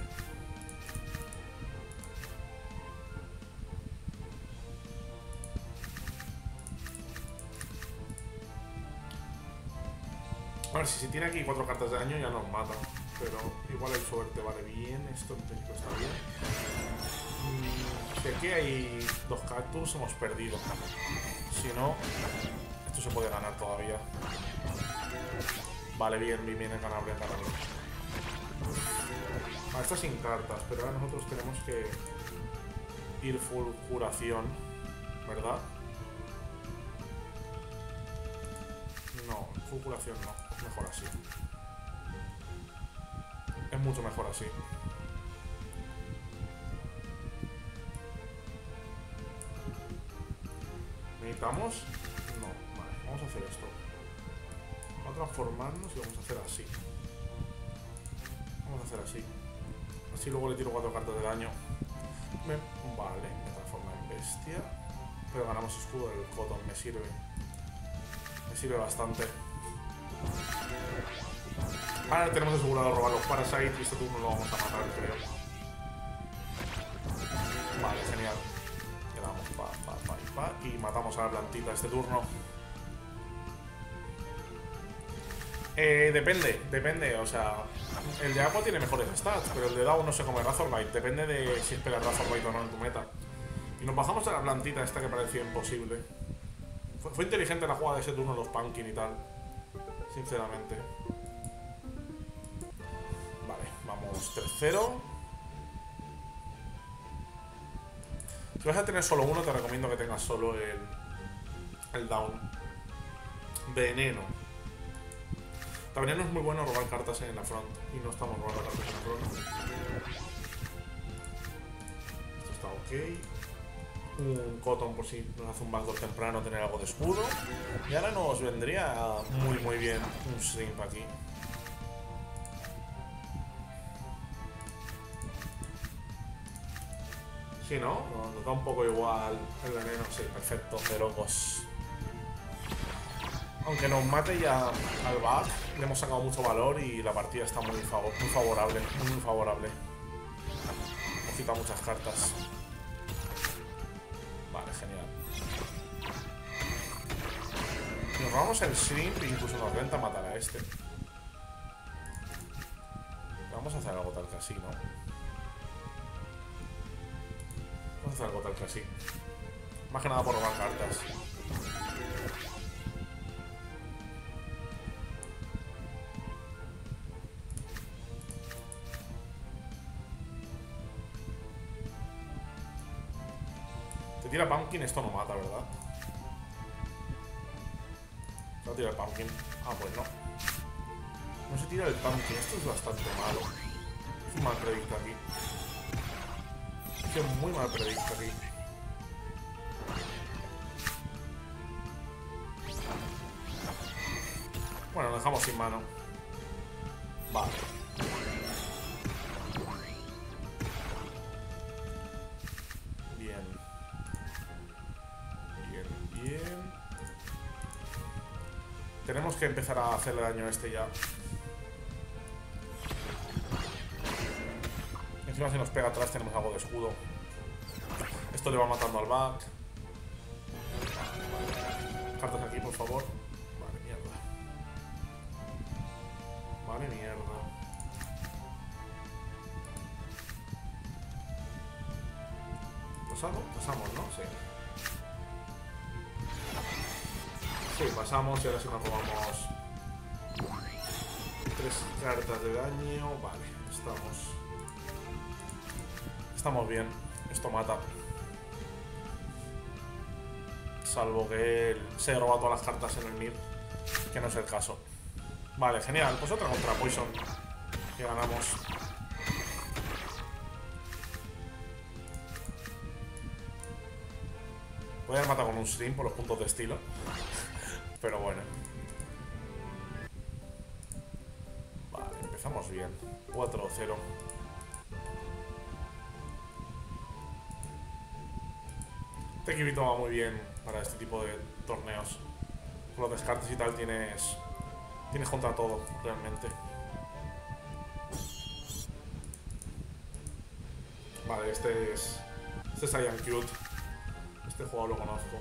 A ver, si se tiene aquí cuatro cartas de daño ya nos mata. Pero igual el suerte vale bien. Esto en principio está bien. Mm, si aquí hay dos cactus hemos perdido. Si no, esto se puede ganar todavía. Vale, bien, bien, bien, es ganable, es ganable. Ah, está sin cartas, pero ahora nosotros tenemos que ir full curación, ¿verdad? No, full curación no, es mejor así. Es mucho mejor así. ¿Necesitamos? No, vale, vamos a hacer esto. Vamos a transformarnos y vamos a hacer así. Vamos a hacer así. Así luego le tiro cuatro cartas de daño. Me... Vale, me transforma en bestia. Pero ganamos escudo del cotton, me sirve. Me sirve bastante. Ahora tenemos asegurado robar los Parasites y este turno lo vamos a matar, creo. Vale, genial. Le damos pa, pa, pa y pa. Y matamos a la plantita este turno. Eh, depende, depende, o sea, el de agua tiene mejores stats, pero el de Down no sé cómo es Razorbite, depende de si esperas Razorbite o no en tu meta. Y nos bajamos a la plantita esta que parecía imposible. Fue, fue inteligente la jugada de ese turno, los Pumpkin y tal, sinceramente. Vale, vamos tres cero. Si vas a tener solo uno, te recomiendo que tengas solo el, el Down. Veneno. La veneno es muy bueno robar cartas en la front. Y no estamos robando cartas en la front. Esto está ok. Un cotton por si nos hace un backdoor temprano tener algo de escudo. Y ahora nos vendría muy muy bien un shrimp aquí. Sí, ¿no? Nos da un poco igual el veneno. Sí, perfecto, de locos. Aunque nos mate ya al back, le hemos sacado mucho valor y la partida está muy, favor muy favorable, muy, muy favorable. Hemos quitado muchas cartas. Vale, genial. Si nos robamos el shrimp, incluso nos renta matar a este. Vamos a hacer algo tal que así, ¿no? Vamos a hacer algo tal que así. Más que nada por robar cartas. Tira Pumpkin, esto no mata, ¿verdad? No tira el Pumpkin. Ah, pues no. No se tira el Pumpkin, esto es bastante malo. Es un mal predict aquí. Es un muy mal predict aquí. Bueno, lo dejamos sin mano. Vale. Tenemos que empezar a hacerle daño a este ya. Encima si nos pega atrás tenemos algo de escudo. Esto le va matando al back. Cartas aquí, por favor. Vale, mierda. Vale, mierda. ¿Pasamos? Pasamos, ¿no? Sí. Sí, pasamos y ahora sí nos robamos tres cartas de daño. Vale, estamos Estamos bien. Esto mata. Salvo que él se roba todas las cartas en el mid, que no es el caso. Vale, genial. Pues otra contra Poison, que ganamos. Voy a haber matado con un stream por los puntos de estilo. Pero bueno. Vale, empezamos bien. cuatro cero. Este equipito va muy bien para este tipo de torneos. Con los descartes y tal tienes Tienes contra todo, realmente. Vale, este es... Este es Ian Cute. Este juego lo conozco.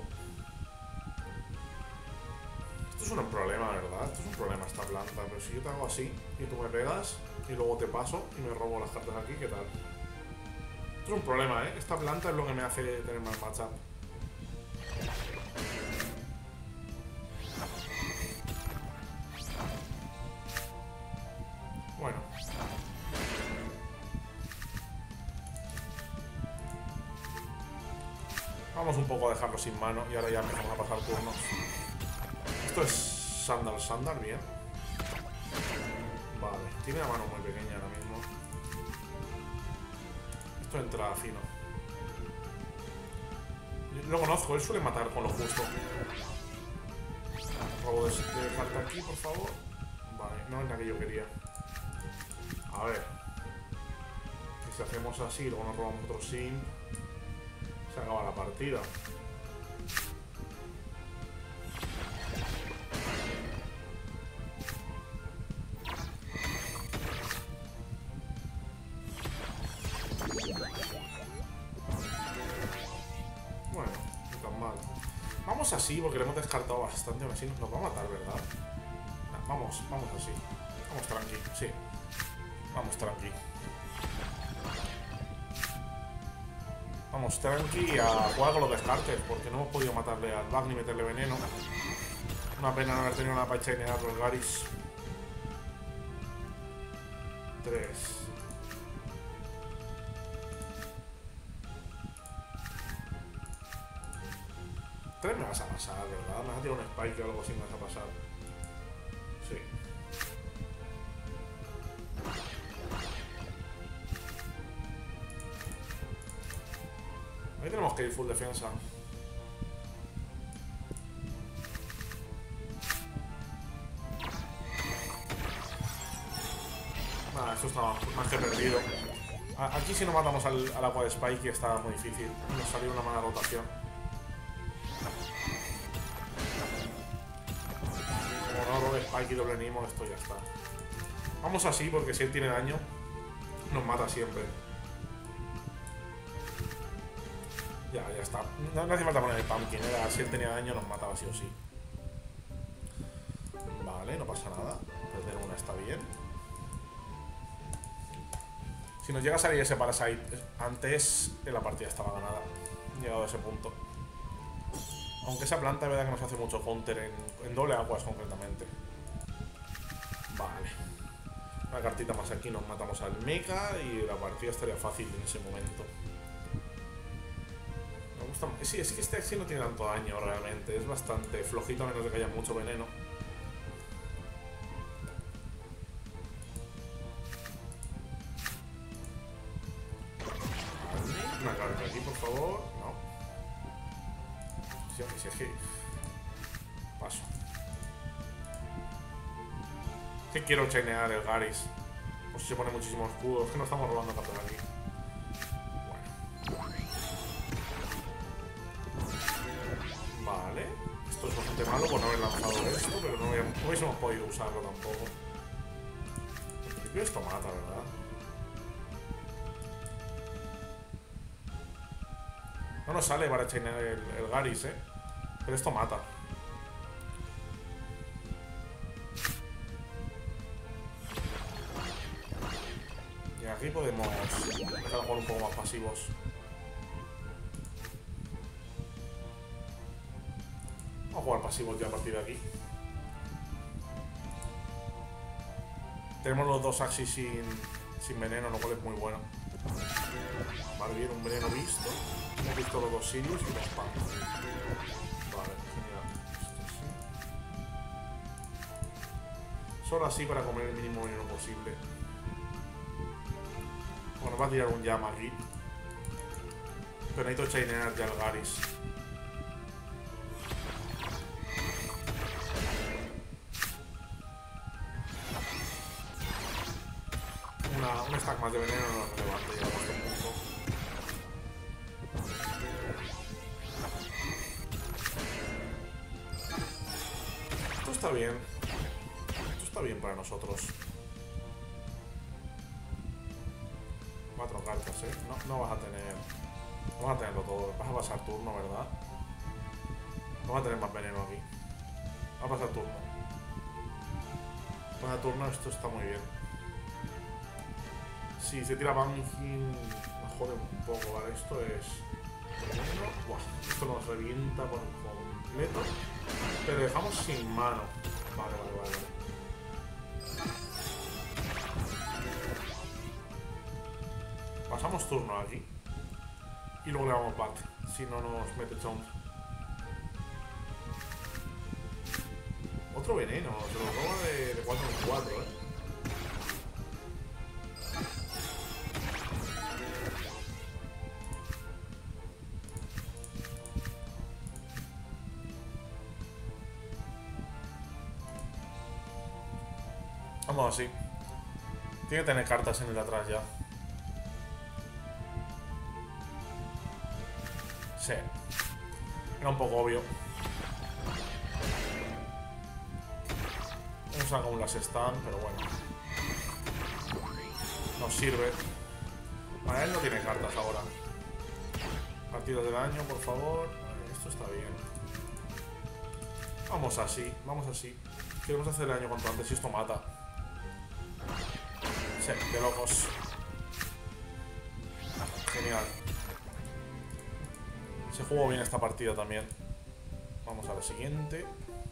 Esto es un problema, ¿verdad? Esto es un problema esta planta. Pero si yo te hago así y tú me pegas y luego te paso y me robo las cartas aquí, ¿qué tal? Esto es un problema, ¿eh? Esta planta es lo que me hace tener más matchup. Bueno. Vamos un poco a dejarlo sin mano y ahora ya empezamos a pasar turnos. Esto es Sandal Sandal, bien. Vale, tiene la mano muy pequeña ahora mismo. Esto entra fino. Lo conozco, él suele matar con lo justo. Robo de, de carta aquí, por favor. Vale, no es la que yo quería. A ver. Y si hacemos así, luego nos robamos otro sim, se acaba la partida. Bueno, no tan mal. Vamos así porque le hemos descartado bastante. Aún así nos va a matar, ¿verdad? Nah, vamos, vamos así. Vamos tranqui, sí. Vamos tranqui. Vamos tranqui a jugar con los descartes, porque no hemos podido matarle al Bug ni meterle veneno. Una pena no haber tenido una pacha y los Garis. Tres. Tres me vas a pasar, ¿verdad? Me vas a tirar un spike o algo así, me vas a pasar. Sí. Ahí tenemos que ir full defensa. Nada, esto está más que perdido. Aquí si no matamos al, al agua de Spike está muy difícil. Nos salió una mala rotación. Como no robe Spike y doble Nimo, esto ya está. Vamos así porque si él tiene daño, nos mata siempre. Ya, ya está. No, no hace falta poner el pumpkin, era, si él tenía daño nos mataba sí o sí. Vale, no pasa nada. Perder una está bien. Si nos llega a salir ese Parasite antes, la partida estaba ganada. Llegado a ese punto. Aunque esa planta es verdad que nos hace mucho counter en, en doble aguas concretamente. Vale. Una cartita más aquí, nos matamos al mecha y la partida estaría fácil en ese momento. Me gusta. Sí, es que este Axie no tiene tanto daño realmente. Es bastante flojito a menos de que haya mucho veneno. Vale. Una carta aquí, por favor. No. Si, si es que... Paso. Es que quiero chainear el Garis. Pues si se pone muchísimo escudo. Es que no estamos robando cartas aquí. Vale, esto es bastante malo por no haber lanzado esto, pero no, habíamos, no hubiésemos podido usarlo tampoco. En principio esto mata, ¿verdad? No nos sale para chainear el, el Garis, ¿eh? Pero esto mata. Y aquí podemos empezar a jugar un poco más pasivos. Vamos a jugar pasivos ya a partir de aquí. Tenemos los dos Axis sin, sin veneno, lo cual es muy bueno. Vale, bien, un veneno visto. Hemos visto los dos Sirius y los Pants. Vale, genial. Esto sí. Solo así para comer el mínimo veneno posible. Bueno, va a tirar un llama aquí. Pero necesito chainear ya el Garis. Una, un stack más de veneno no es relevante ya a este punto. Esto está bien. Esto bien para nosotros. Cuatro cartas, ¿eh? No, no vas a tener... No vas a tenerlo todo. Vas a pasar turno, ¿verdad? No vas a tener más veneno aquí. Va a pasar turno. Pasa turno, esto está muy bien. Si se tira Banking, me jode un poco, ¿vale? Esto es... Buah, esto nos revienta por completo. Pero dejamos sin mano. Vale, vale, vale, vale. Pasamos turno aquí. Y luego le damos back. Si no nos mete chomp. Otro veneno. Se lo roba de, de cuatro en cuatro, eh. Vamos así. Tiene que tener cartas en el de atrás ya. Sí. Era un poco obvio. No saca un las stun, pero bueno. Nos sirve. Vale, él no tiene cartas ahora. Partidos de daño, por favor. Vale, esto está bien. Vamos así, vamos así. Queremos hacer daño cuanto antes y esto mata. Sí, de locos. Genial. Se jugó bien esta partida también. Vamos a la siguiente.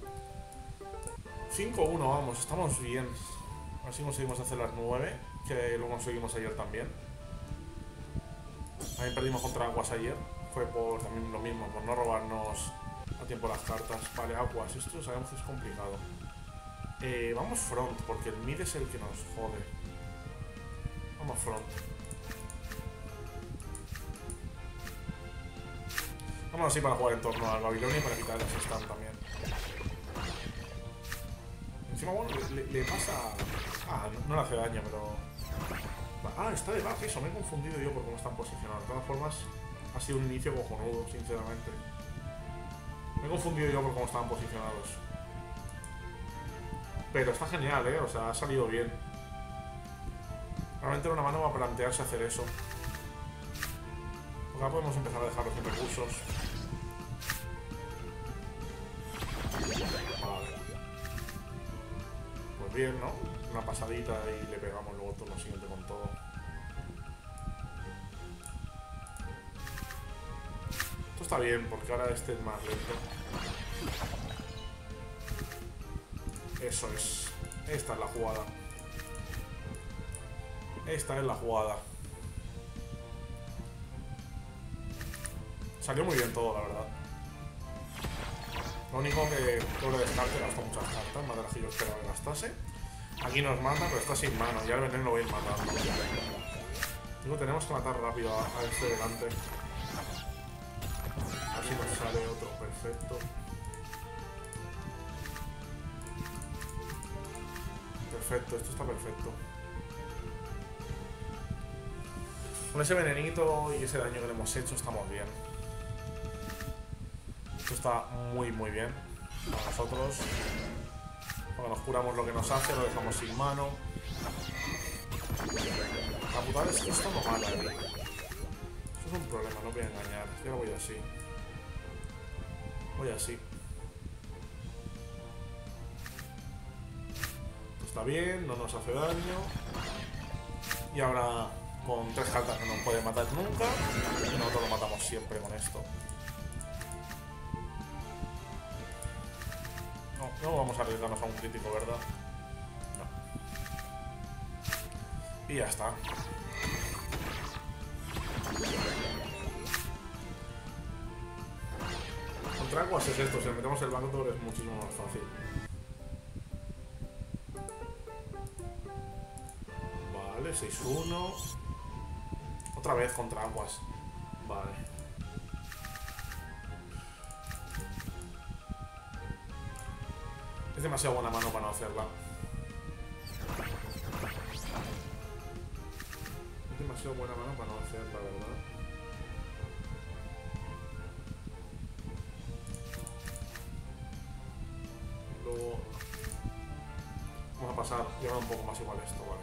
cinco uno, vamos, estamos bien. A ver si conseguimos hacer las nueve, que lo conseguimos ayer también. También perdimos contra Aguas ayer. Fue por también lo mismo, por no robarnos a tiempo las cartas. Vale, Aguas, esto sabemos que es complicado. Eh, vamos front, porque el mid es el que nos jode. Vamos front. Vamos así para jugar en torno al Babilonia y para quitar el stand también. Encima, bueno, le, le pasa... Ah, no, no le hace daño, pero... Ah, está de back eso, me he confundido yo por cómo están posicionados. De todas formas, ha sido un inicio cojonudo, sinceramente. Me he confundido yo por cómo estaban posicionados. Pero está genial, ¿eh? O sea, ha salido bien. Realmente una mano va a plantearse hacer eso. Porque ahora podemos empezar a dejarlos sin recursos. Vale. Pues bien, ¿no? Una pasadita y le pegamos luego todo lo siguiente con todo. Esto está bien, porque ahora este es más lento. Eso es. Esta es la jugada. Esta es la jugada. Salió muy bien todo, la verdad. Lo único que doble descarte, gastó muchas cartas, más de las que yo esperaba que gastase. Aquí nos mata, pero está sin mano. Ya el veneno lo voy a ir matando. Digo, tenemos que matar rápido a, a este delante. A ver si nos sale otro. Perfecto. Perfecto, esto está perfecto. Con ese venenito y ese daño que le hemos hecho estamos bien. Esto está muy muy bien para nosotros. Cuando nos curamos lo que nos hace, lo dejamos sin mano. La putada es que esto no mata, ¿eh? Eso es un problema, no voy a engañar. Yo lo voy así. Voy así. Esto está bien, no nos hace daño. Y ahora con tres cartas que no nos puede matar nunca. Y nosotros lo matamos siempre con esto. No, no vamos a arriesgarnos a un crítico, ¿verdad? No. Y ya está. Contra Aguas es esto, si le metemos el Backdoor es muchísimo más fácil. Vale, seis uno. Otra vez contra Aguas. Vale. Es demasiado buena mano para no hacerla. Es demasiado buena mano para no hacerla, ¿verdad? Luego... Vamos a pasar. Lleva un poco más igual esto, vale.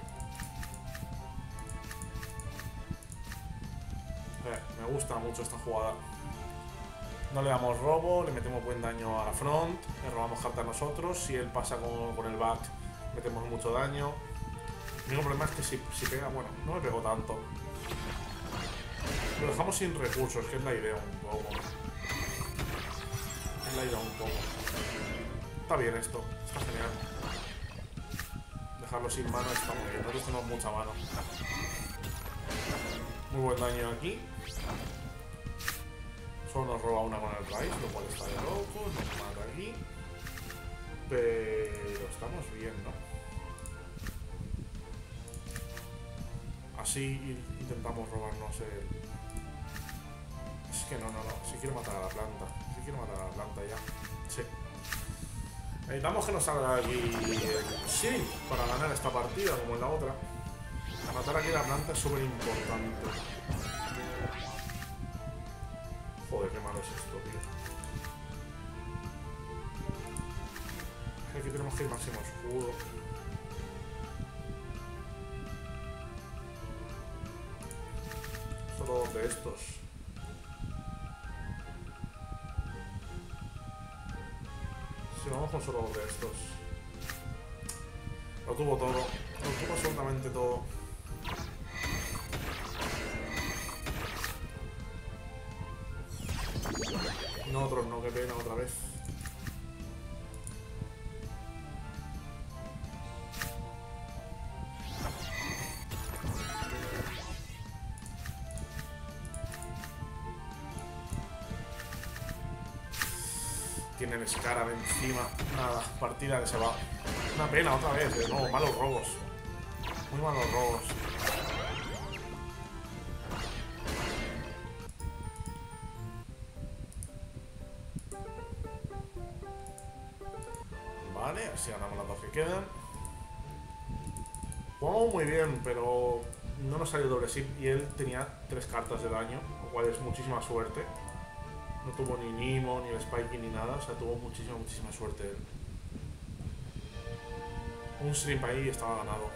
Eh, me gusta mucho esta jugada. No le damos robo, le metemos buen daño a la front, le robamos carta a nosotros. Si él pasa con, con el back, metemos mucho daño. El único problema es que si, si pega, bueno, no me pegó tanto. Lo dejamos sin recursos, que es la idea un poco. Es la idea un poco. Está bien esto, está genial. Dejarlo sin mano está muy bien, nosotros tenemos mucha mano. Muy buen daño aquí. Solo nos roba una con el raíz, lo cual está de loco, nos mata aquí. Pero estamos bien, ¿no? Así intentamos robarnos el... Es que no, no, no. Si quiero matar a la planta. Si quiero matar a la planta ya. Sí. Necesitamos que nos salga aquí... Sí, para ganar esta partida como en la otra. Matar aquí a la planta es súper importante. Joder, qué malo es esto, tío. Aquí tenemos que ir máximo escudo. Solo dos de estos. Si vamos con solo dos de estos. Lo tuvo todo. Lo tuvo absolutamente todo. No, otros no, qué pena otra vez. Tiene el Scarab encima. Nada, partida que se va. Una pena otra vez, de nuevo, malos robos. Muy malos robos. Vale, así ganamos las dos que quedan. Jugamos muy bien, pero no nos salió doble sip y él tenía tres cartas de daño, lo cual es muchísima suerte. No tuvo ni Nemo, ni el Spikey, ni nada, o sea, tuvo muchísima, muchísima suerte él. Un Shrimp ahí y estaba ganado.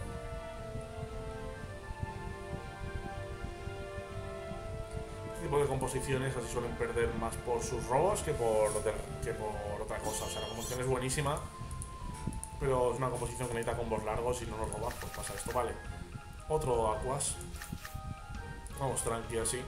Este tipo de composiciones así suelen perder más por sus robos que por, que por otra cosa. O sea, la composición es buenísima, pero es una composición que necesita combos largos y no nos robas, pues pasa esto. Vale, otro Aquas. Vamos tranqui así.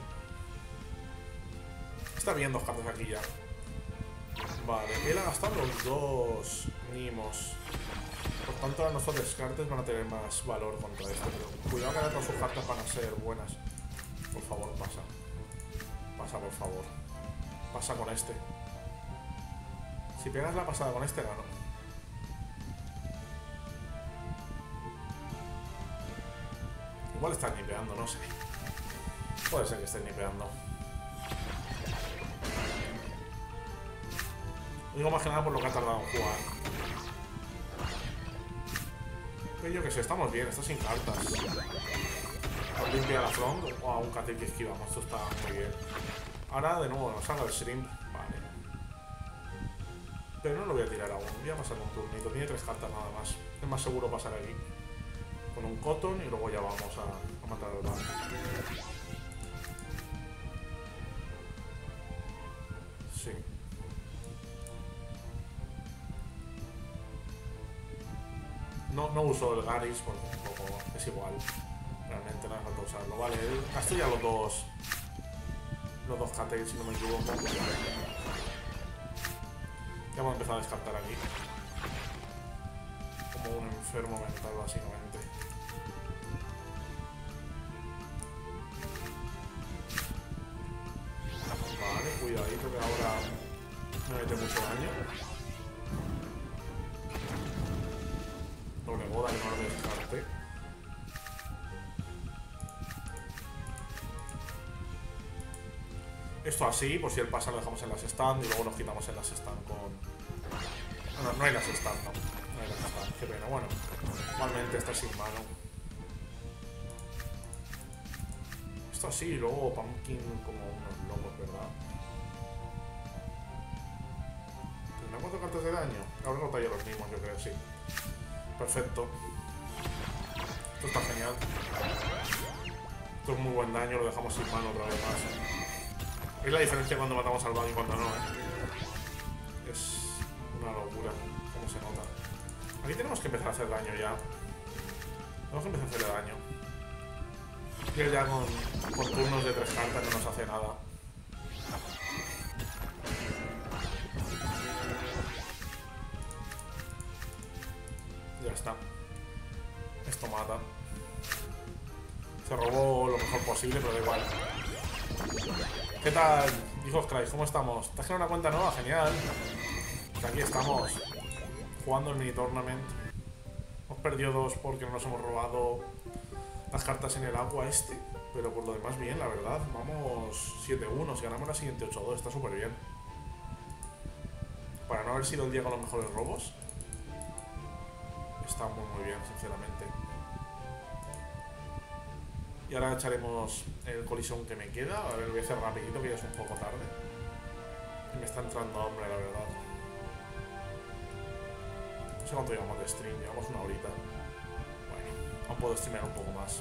Está bien dos cartas aquí ya. Vale, él ha gastado los dos Nimos. Por tanto, ahora nuestros descartes van a tener más valor contra esto. Pero cuidado que ahora todas sus cartas van a ser buenas. Por favor, pasa. Pasa, por favor. Pasa con este. Si pegas la pasada con este, gano. Igual está nipeando, no sé. Puede ser que esté nipeando. Digo más que nada por lo que ha tardado en jugar. Pero yo que sé, estamos bien, está sin cartas. A limpia la front o a un Catil que esquivamos, esto está muy bien. Ahora de nuevo nos salga el Shrimp, vale. Pero no lo voy a tirar aún, voy a pasar un turnito, tiene tres cartas nada más. Es más seguro pasar aquí. Con un Cotton y luego ya vamos a, a matar al bar. Sí. No, no uso el Garrus porque un poco es igual. Realmente no hace falta usarlo. Vale, gasto ya los dos. Los dos K T, si no me equivoco. Ya hemos empezado a descartar aquí. Como un enfermo mental, básicamente. Vale, cuidadito que ahora me mete mucho daño. Doble boda y no lo descarte. Esto así, por si él pasa lo dejamos en las stand y luego nos quitamos en las stand con... No, no, no hay las stand, no. No hay las stand, qué pena. Bueno, igualmente está sin mano. Esto así y luego Pumpkin como unos locos, ¿verdad? ¿Tendrá cuatro cartas de daño? Ahora no talla los mismos, yo creo, sí. Perfecto. Esto está genial. Esto es muy buen daño, lo dejamos sin mano otra vez más. Es la diferencia cuando matamos al bug y cuando no, ¿eh? Es una locura, cómo se nota. Aquí tenemos que empezar a hacer daño ya. Tenemos que empezar a hacerle daño. Y él ya con, con turnos de tres cartas no nos hace nada. Ya está. Esto mata. Se robó lo mejor posible, pero da igual. ¿Qué tal, hijos Cry? ¿Cómo estamos? ¿Te has creado una cuenta nueva? Genial. Pues aquí estamos, jugando el mini tournament. Hemos perdido dos porque no nos hemos robado las cartas en el agua este. Pero por lo demás bien, la verdad. Vamos siete uno. Si ganamos la siguiente ocho dos, está súper bien. Para no haber sido el día con los mejores robos, está muy muy bien, sinceramente. Y ahora echaremos el colisión que me queda. A ver, lo voy a hacer rapidito, que ya es un poco tarde. Y me está entrando hambre, la verdad. No sé cuánto llevamos de stream, llevamos una horita. Bueno, aún puedo streamear un poco más.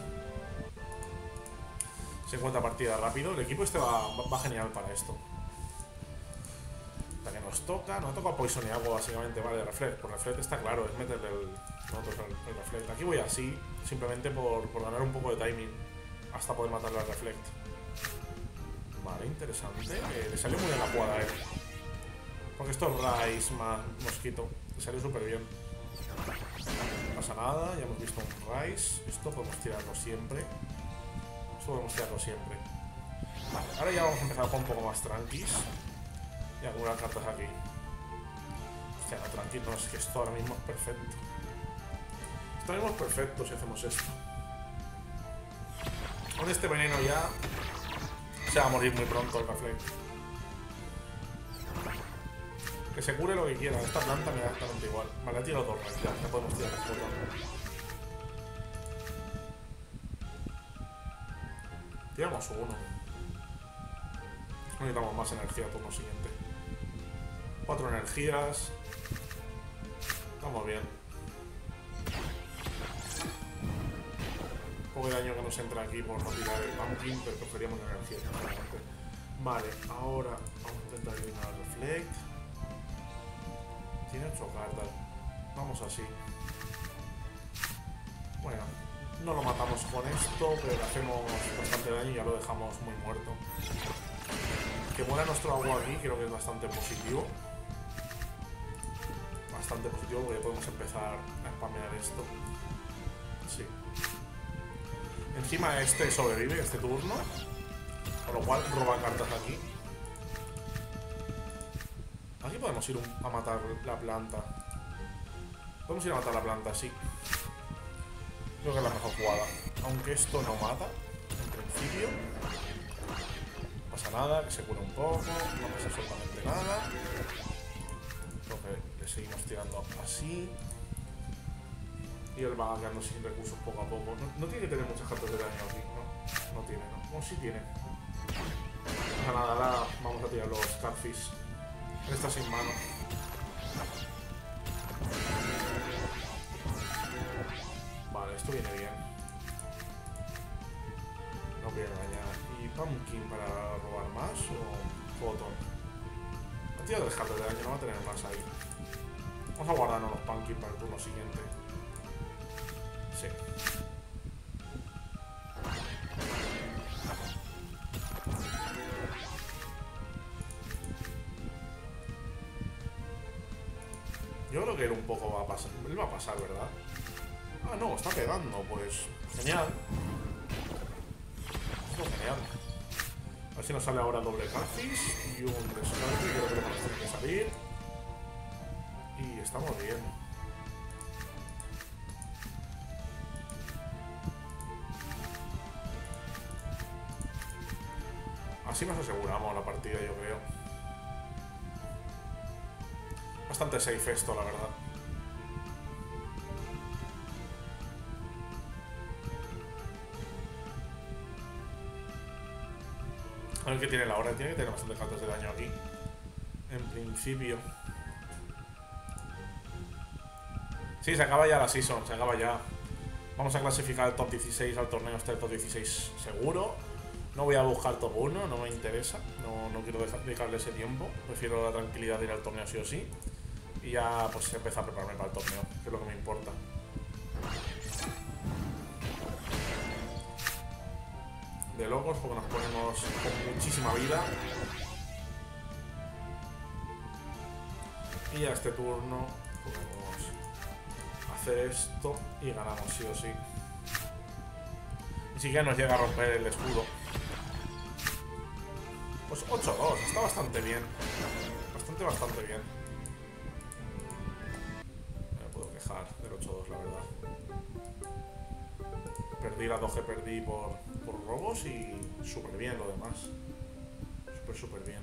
cincuenta partidas rápido. El equipo este va, va genial para esto. La que nos toca, nos toca Poison y agua básicamente, vale, Reflect. Por Reflect está claro, es meterle el, nosotros el, el Reflect. Aquí voy así, simplemente por, por ganar un poco de timing, hasta poder matarle al Reflect. Vale, interesante. Eh, le salió muy bien la jugada a él. Porque esto es Rise más Mosquito. Le salió súper bien. No pasa nada, ya hemos visto un Rise. Esto podemos tirarlo siempre. Esto podemos tirarlo siempre. Vale, ahora ya vamos a empezar a jugar un poco más tranquis. Y acumular cartas aquí. Hostia, no, tranquilo, no, es que esto ahora mismo es perfecto. Esto ahora mismo es perfecto si hacemos esto. Con este veneno ya se va a morir muy pronto el Reflect. Que se cure lo que quiera. Esta planta me da exactamente igual. Vale, ha tirado dos Reflect, ya, ya podemos tirar las cosas. Tiramos uno. Necesitamos más energía turno siguiente. Cuatro energías. Estamos bien. Un poco de daño que nos entra aquí por no tirar el pumpkin, pero preferíamos energía. Vale, ahora vamos a intentar eliminar el Reflect. Tiene ocho cartas. Vamos así. Bueno, no lo matamos con esto, pero le hacemos bastante daño y ya lo dejamos muy muerto. Que muera nuestro agua aquí creo que es bastante positivo. Bastante positivo porque podemos empezar a spamear esto. Sí. Encima este sobrevive este turno, con lo cual roba cartas aquí. Aquí podemos ir a matar la planta. Podemos ir a matar la planta, sí. Creo que es la mejor jugada. Aunque esto no mata, en principio. No pasa nada, que se cure un poco, no pasa absolutamente nada. Entonces le seguimos tirando así. Y él va quedando sin recursos poco a poco. No, no tiene que tener muchas cartas de daño aquí, ¿no? No tiene, ¿no? No, sí tiene. No pasa nada, ahora vamos a tirar los Catfish. Él está sin mano. Vale, esto viene bien. No viene dañar. ¿Y Pumpkin para robar más o Photon? Ha tirado tres cartas de daño, no va a tener más ahí. Vamos a guardarnos los Pumpkin para el turno siguiente. Sí. Yo creo que él un poco va a pasar. Él va a pasar, ¿verdad? Ah, no, está pegando, pues. Genial. Esto es genial. A ver si nos sale ahora doble Catfish y un descarte. Creo que nos tiene que salir. Y estamos bien. Así nos aseguramos la partida, yo creo. Bastante safe esto, la verdad. A ver qué tiene la hora. Tiene que tener bastantes cartas de daño aquí. En principio. Sí, se acaba ya la season, se acaba ya. Vamos a clasificar el top dieciséis al torneo este top dieciséis seguro. No voy a buscar top uno, no me interesa. No, no quiero dejar, dedicarle ese tiempo. Prefiero la tranquilidad de ir al torneo sí o sí. Y ya pues empezar a prepararme para el torneo, que es lo que me importa. De locos, porque nos ponemos con muchísima vida. Y a este turno podemos hacer esto y ganamos sí o sí. Ni siquiera nos llega a romper el escudo. Pues ocho dos, está bastante bien. Bastante, bastante bien. No me puedo quejar del ocho dos, la verdad. Perdí la dos que perdí por, por robos y súper bien lo demás. Súper, súper bien.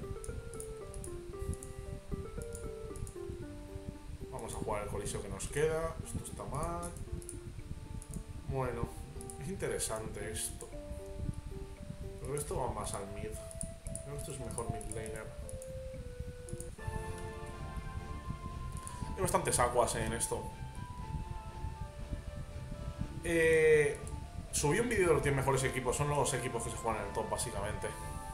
Vamos a jugar el coliseo que nos queda. Esto está mal. Bueno, es interesante esto. Pero esto va más al mid. Creo que esto es mejor mid laner. Hay bastantes aguas en esto. Eh, subí un vídeo de los diez mejores equipos. Son los equipos que se juegan en el top, básicamente.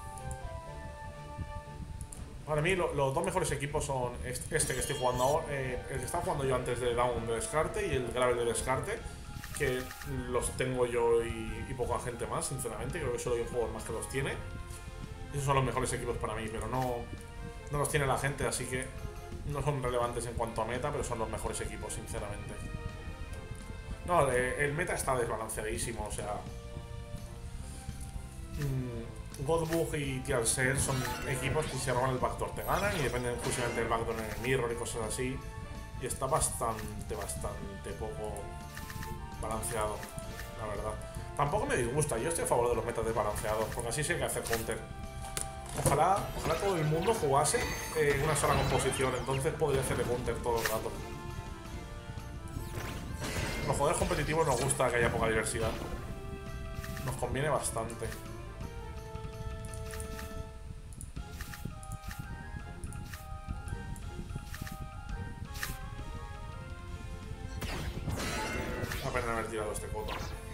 Para mí lo, los dos mejores equipos son este, este que estoy jugando ahora, eh, el que estaba jugando yo antes de Down de descarte y el Gravel de descarte, que los tengo yo y, y poca gente más, sinceramente. Creo que solo hay un juego más que los tiene. Esos son los mejores equipos para mí, pero no, no los tiene la gente, así que no son relevantes en cuanto a meta, pero son los mejores equipos, sinceramente. No, el meta está desbalanceadísimo, o sea... Mmm, Godbug y Tialser son equipos que si se roban el backdoor te ganan y dependen exclusivamente del backdoor en el mirror y cosas así. Y está bastante, bastante poco balanceado, la verdad. Tampoco me disgusta, yo estoy a favor de los metas desbalanceados, porque así sí hay que hacer counter. Ojalá, ojalá todo el mundo jugase en una sola composición, entonces podría hacer counter todo el rato. Los jugadores competitivos nos gusta que haya poca diversidad. Nos conviene bastante. Una pena haber tirado este coto.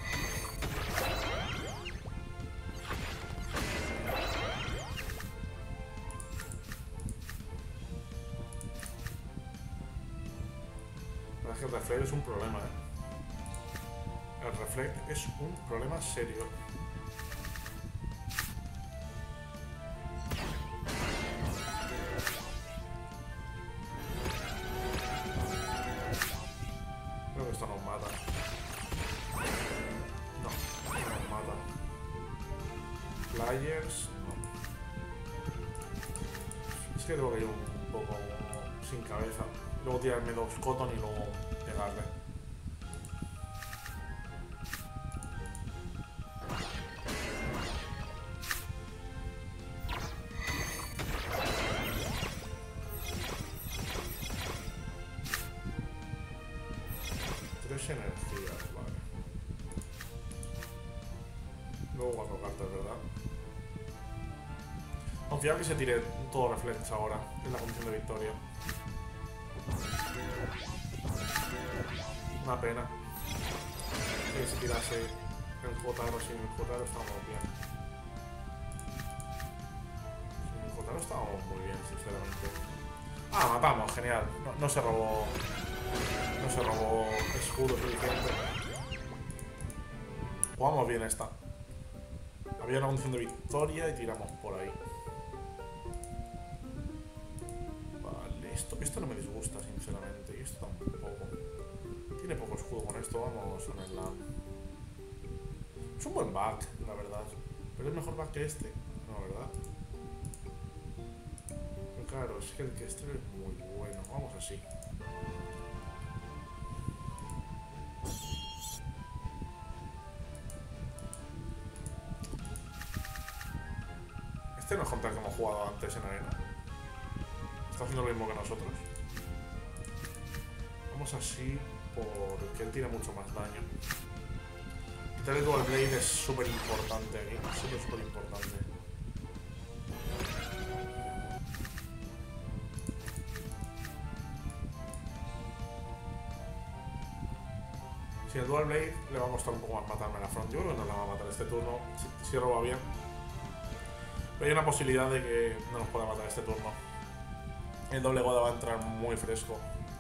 La verdad es que el reflect es un problema, ¿eh? El reflect es un problema serio. Creo que esto nos mata. No, no nos mata. Flyers, no. Es que tengo que ir un poco sin cabeza. Luego tirarme dos cotton y luego pegarle. Tres energías, vale. Luego cuatro cartas, ¿verdad? Confía que se tire todo reflex ahora en la condición de victoria. Una pena que se tirase el Jotaro. Sin el Jotaro estábamos bien. Sin el Jotaro estábamos muy bien, sinceramente. Ah, matamos, genial. No, no se robó. No se robó escudo suficiente. Jugamos bien esta. Había una condición de victoria y tiramos por ahí. Vale, esto, esto no me disgusta, sinceramente. Y esto tampoco. Tiene poco escudo con esto, vamos a ponerla. Es un buen back, la verdad. Pero es mejor back que este, no, ¿verdad? Pero claro, es que el que este es muy bueno. Vamos así. Este no es contra el que hemos jugado antes en arena. Está haciendo lo mismo que nosotros. Vamos así porque él tiene mucho más daño. Quitar el Dual Blade es súper importante aquí. Súper, súper importante. Si el Dual Blade le va a costar un poco más matarme a la front. Yo creo que no la va a matar este turno, si, si roba bien. Pero hay una posibilidad de que no nos pueda matar este turno. El doble Goda va a entrar muy fresco.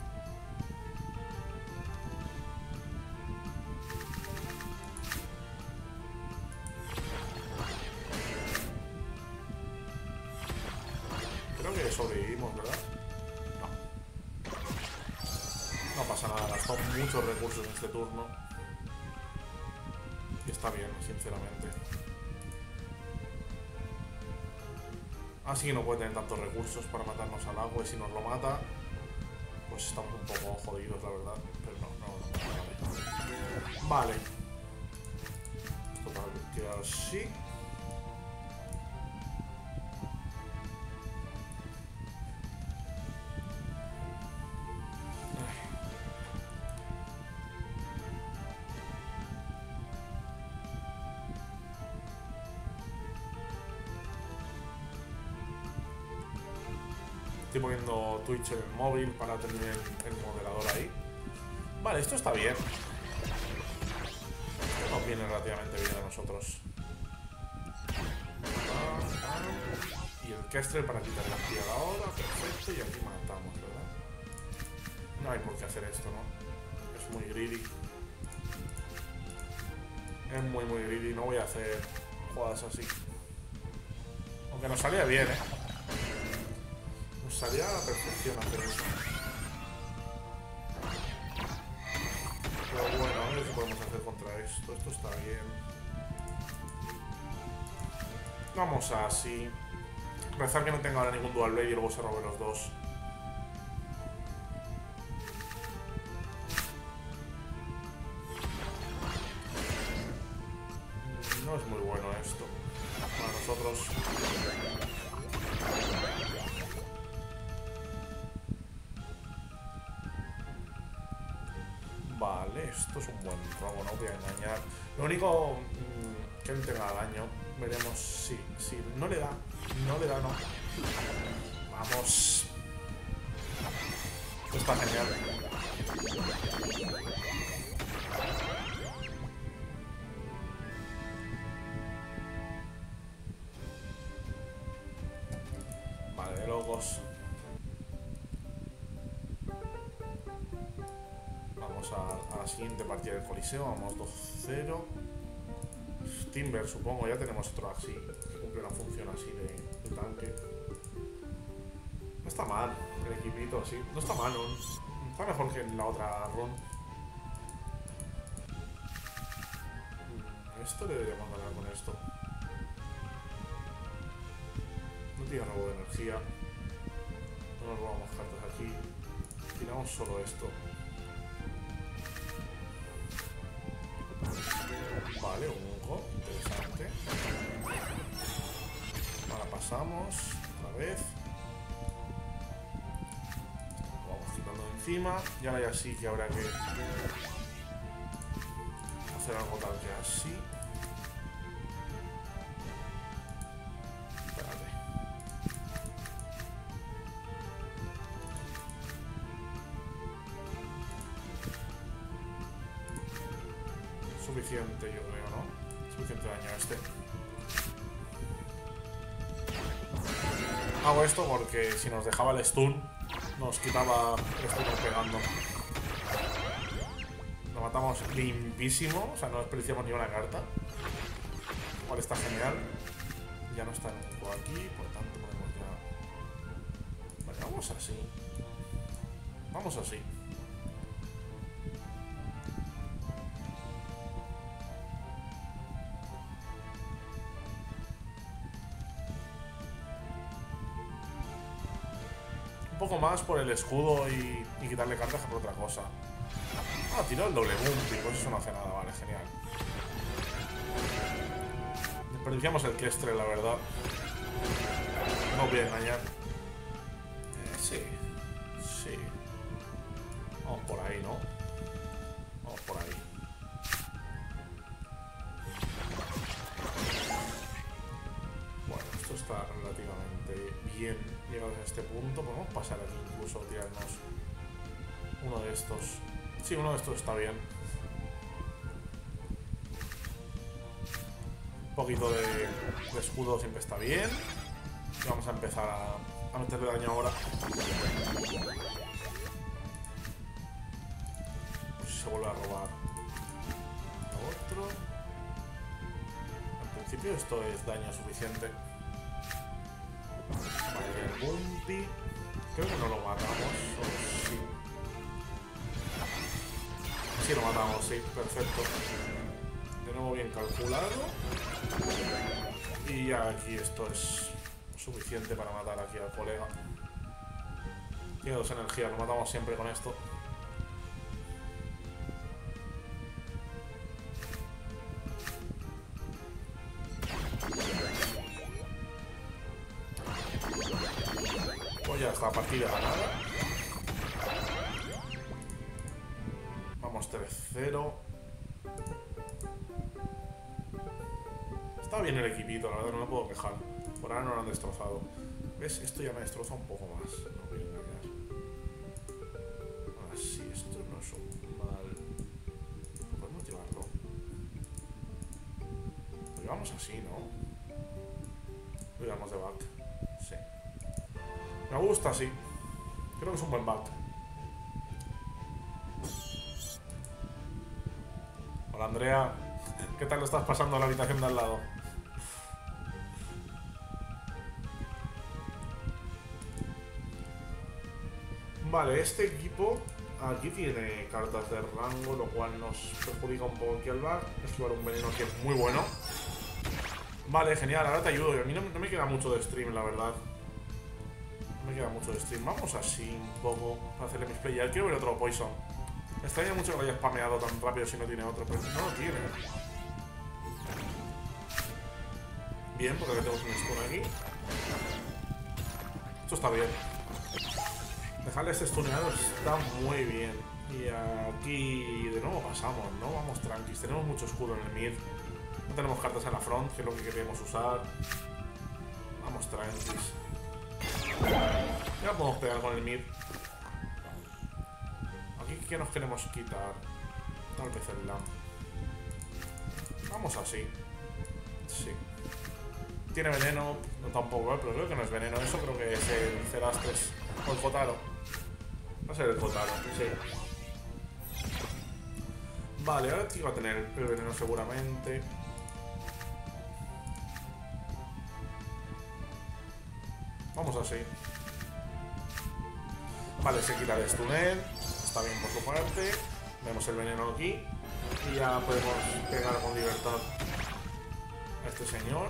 Creo que sobrevivimos, ¿verdad? No. No pasa nada, gastó muchos recursos en este turno. Y está bien, sinceramente. Así que no puede tener tantos recursos para matarnos al agua. Y si nos lo mata, pues estamos un poco jodidos, la verdad. Pero no, no, no, no. Vale. Total, que así. Estoy poniendo Twitch en el móvil para tener el moderador ahí. Vale, esto está bien. Esto nos viene relativamente bien a nosotros. Y el Kestrel para quitar la piedra ahora. Perfecto. Y aquí matamos, ¿verdad? No hay por qué hacer esto, ¿no? Es muy greedy. Es muy, muy greedy. No voy a hacer jugadas así. Aunque nos salía bien, ¿eh? Nos salía a la perfección hacer eso. Pero bueno, a ver qué podemos hacer contra esto. Esto está bien. Vamos así. Rezar que no tenga ahora ningún Dual Blade y luego se robe los dos. No es muy bueno esto para nosotros. Vale, esto es un buen robo, no voy a engañar. Lo único mmm, que él tenga daño. Veremos si, si no le da. No le da, no. Vamos. Esto está genial. Vale, de locos. Vamos a, a la siguiente partida del Coliseo. Vamos dos cero. Timber, supongo. Ya tenemos otro Axi que cumple una función así de, de tanque. No está mal el equipito así. No está mal, ¿no? Está mejor que en la otra run. Esto le deberíamos ganar con esto. No tiene robo de energía. No nos robamos cartas aquí. Tiramos solo esto. Vale, un Hugo, interesante. Ahora pasamos otra vez. Vamos quitando de encima. Y ahora ya sí que habrá que hacer algo tal que así. Espérate. Suficiente, yo creo, ¿no? Suficiente daño a este. Hago esto porque si nos dejaba el stun, nos quitaba el stun pegando. Lo matamos limpísimo, o sea, no desperdiciamos ni una carta. Lo cual está genial. Ya no está el único aquí, por tanto podemos ya... Vale, vamos así. Vamos así. Un poco más por el escudo y, y quitarle cartas que por otra cosa. Ah, tiró el doble boom, pues eso no hace nada, vale, genial. Desperdiciamos el Kestrel, la verdad. No voy a engañar. Eh, sí, sí. Vamos por ahí, ¿no? Vamos por ahí. Bueno, esto está relativamente bien llegados a este punto. Podemos pasar aquí incluso, tirarnos uno de estos. Sí, uno de estos está bien. Un poquito de, de escudo siempre está bien. Y vamos a empezar a, a meterle daño ahora. Pues si se vuelve a robar otro. Al principio esto es daño suficiente. Vale, el Bumpy. Creo que no lo matamos. O sí. Sí lo matamos, sí, perfecto. De nuevo bien calculado. Y ya aquí esto es suficiente para matar aquí al colega. Tiene dos energías, lo matamos siempre con esto. Pues ya está, partida ganada. Vamos tres cero. Está bien el equipito, la verdad no me puedo quejar. Por ahora no lo han destrozado. ¿Ves? Esto ya me destroza un poco más. No voy a engañar. Ahora sí, esto no es un mal. Podemos llevarlo. Lo llevamos así, ¿no? Lo llevamos de back. Sí. Me gusta así. Creo que es un buen back. Hola Andrea. ¿Qué tal lo estás pasando en la habitación de al lado? Vale, este equipo aquí tiene cartas de rango, lo cual nos perjudica un poco aquí al back. Esquivar un veneno que es muy bueno. Vale, genial, ahora te ayudo. A mí no, no me queda mucho de stream, la verdad. No me queda mucho de stream. Vamos así un poco para hacerle mis play. Ya quiero ver otro Poison. Me extraña mucho que lo haya spameado tan rápido si no tiene otro, pero no lo tiene. Bien, porque tenemos un stun aquí. Esto está bien. Dejarle este stuneado está muy bien. Y aquí de nuevo pasamos, ¿no? Vamos tranquis. Tenemos mucho escudo en el mid. No tenemos cartas en la front, que es lo que queríamos usar. Vamos tranquis. Ya podemos pegar con el mid. Aquí, ¿qué nos queremos quitar? Tal vez el lamp. Vamos así. Sí. Tiene veneno, no tampoco, ¿eh? Pero creo que no es veneno. Eso creo que es el Cerastes o el Kotaro. Va a ser el Kotaro, sí. Vale, ahora sí va a tener el veneno seguramente. Vamos así. Vale, se quita el stunner. Está bien por su parte. Vemos el veneno aquí. Y ya podemos pegar con libertad a este señor.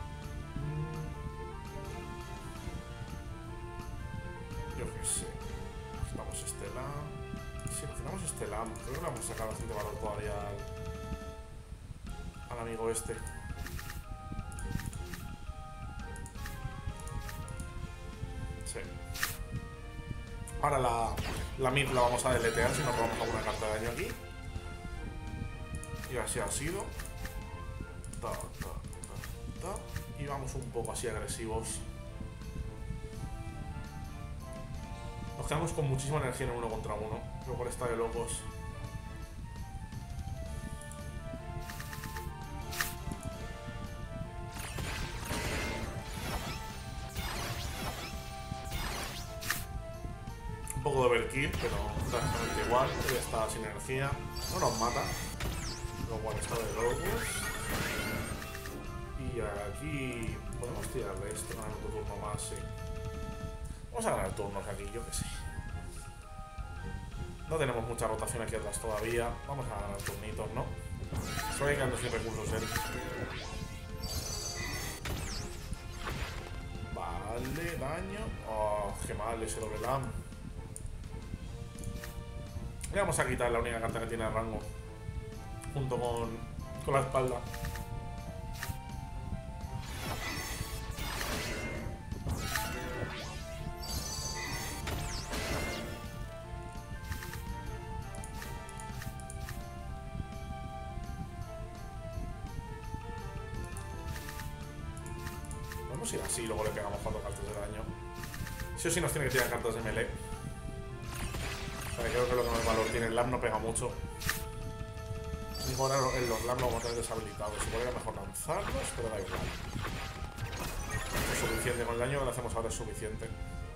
Yo qué sé. Vamos este lam. Si cogemos este lam, creo que le vamos a sacar bastante valor todavía al, al amigo este. Sí. Ahora la, la mid la vamos a deletear si nos robamos alguna carta de daño aquí. Y así ha sido. Ta, ta, ta, ta. Y vamos un poco así agresivos. Nos quedamos con muchísima energía en uno contra uno. Lo cual está de locos. Un poco de overkill, pero prácticamente igual. Ya está sin energía. No nos mata. Lo cual está de locos. Y aquí podemos tirarle esto, ganar otro turno más, sí. Vamos a ganar turnos aquí, yo que sé. No tenemos mucha rotación aquí atrás todavía. Vamos a ganar turnitos, ¿no? Solo hay que andar sin recursos él. Vale, daño. Oh, qué mal ese doble lam. Le vamos a quitar la única carta que tiene rango. Junto con, con la espalda. Podemos ir así y luego le pegamos cuatro cartas de daño. Sí o sí nos tiene que tirar cartas de melee. O sea, creo que lo que más valor tiene el lam no pega mucho. Igual en los LAM lo vamos a tener deshabilitados. Se podría mejor lanzarlos, pero da igual. Es suficiente, con el daño que le hacemos ahora es suficiente.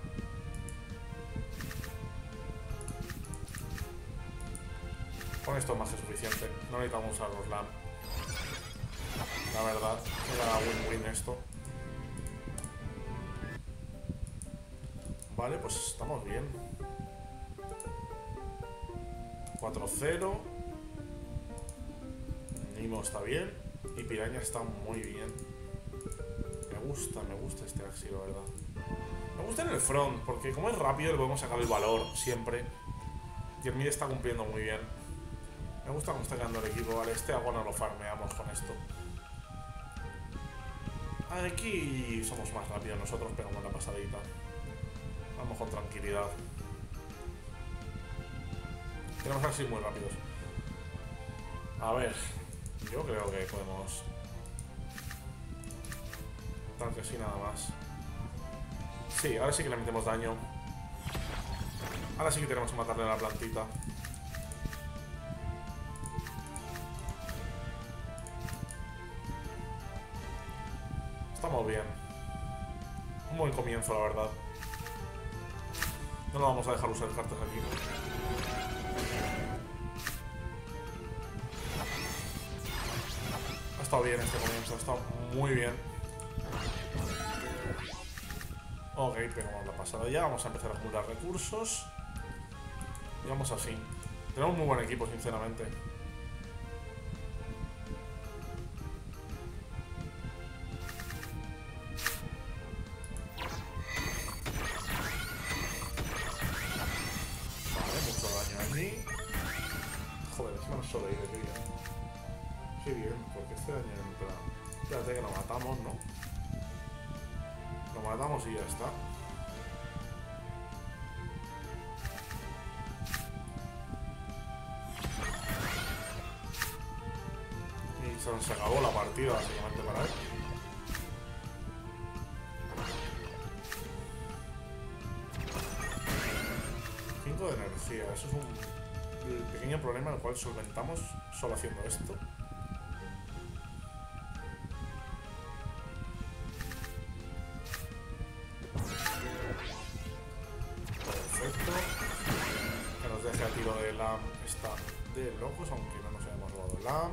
Con esto es más que suficiente. No necesitamos usar los LAM. La verdad, era win-win esto. Vale, pues estamos bien. cuatro cero. Nimo está bien. Y Piraña está muy bien. Me gusta, me gusta este Axi, la verdad. Me gusta en el front, porque como es rápido le podemos sacar el valor siempre. Y el mid está cumpliendo muy bien. Me gusta cómo está quedando el equipo. Vale, este agua no lo farmeamos con esto. Aquí somos más rápidos nosotros, pegamos la pasadita. Vamos con tranquilidad. Tenemos así muy rápidos. A ver, yo creo que podemos dar que sí, nada más. Sí, ahora sí que le metemos daño. Ahora sí que tenemos que matarle a la plantita. Estamos bien. Un buen comienzo, la verdad. No lo vamos a dejar usar cartas aquí. Ha estado bien este comienzo, ha estado muy bien. Ok, pegamos la pasada ya. Vamos a empezar a acumular recursos. Y vamos así. Tenemos muy buen equipo, sinceramente. Sobrevive, qué bien. Qué bien, porque este daño entra. Espérate que lo matamos, ¿no? Lo matamos y ya está. Y se nos acabó la partida, básicamente, para él. cinco de energía, eso es un... el pequeño problema el cual solventamos solo haciendo esto. Perfecto. Que nos deje a tiro de LAM está de locos, aunque no nos hayamos robado LAM.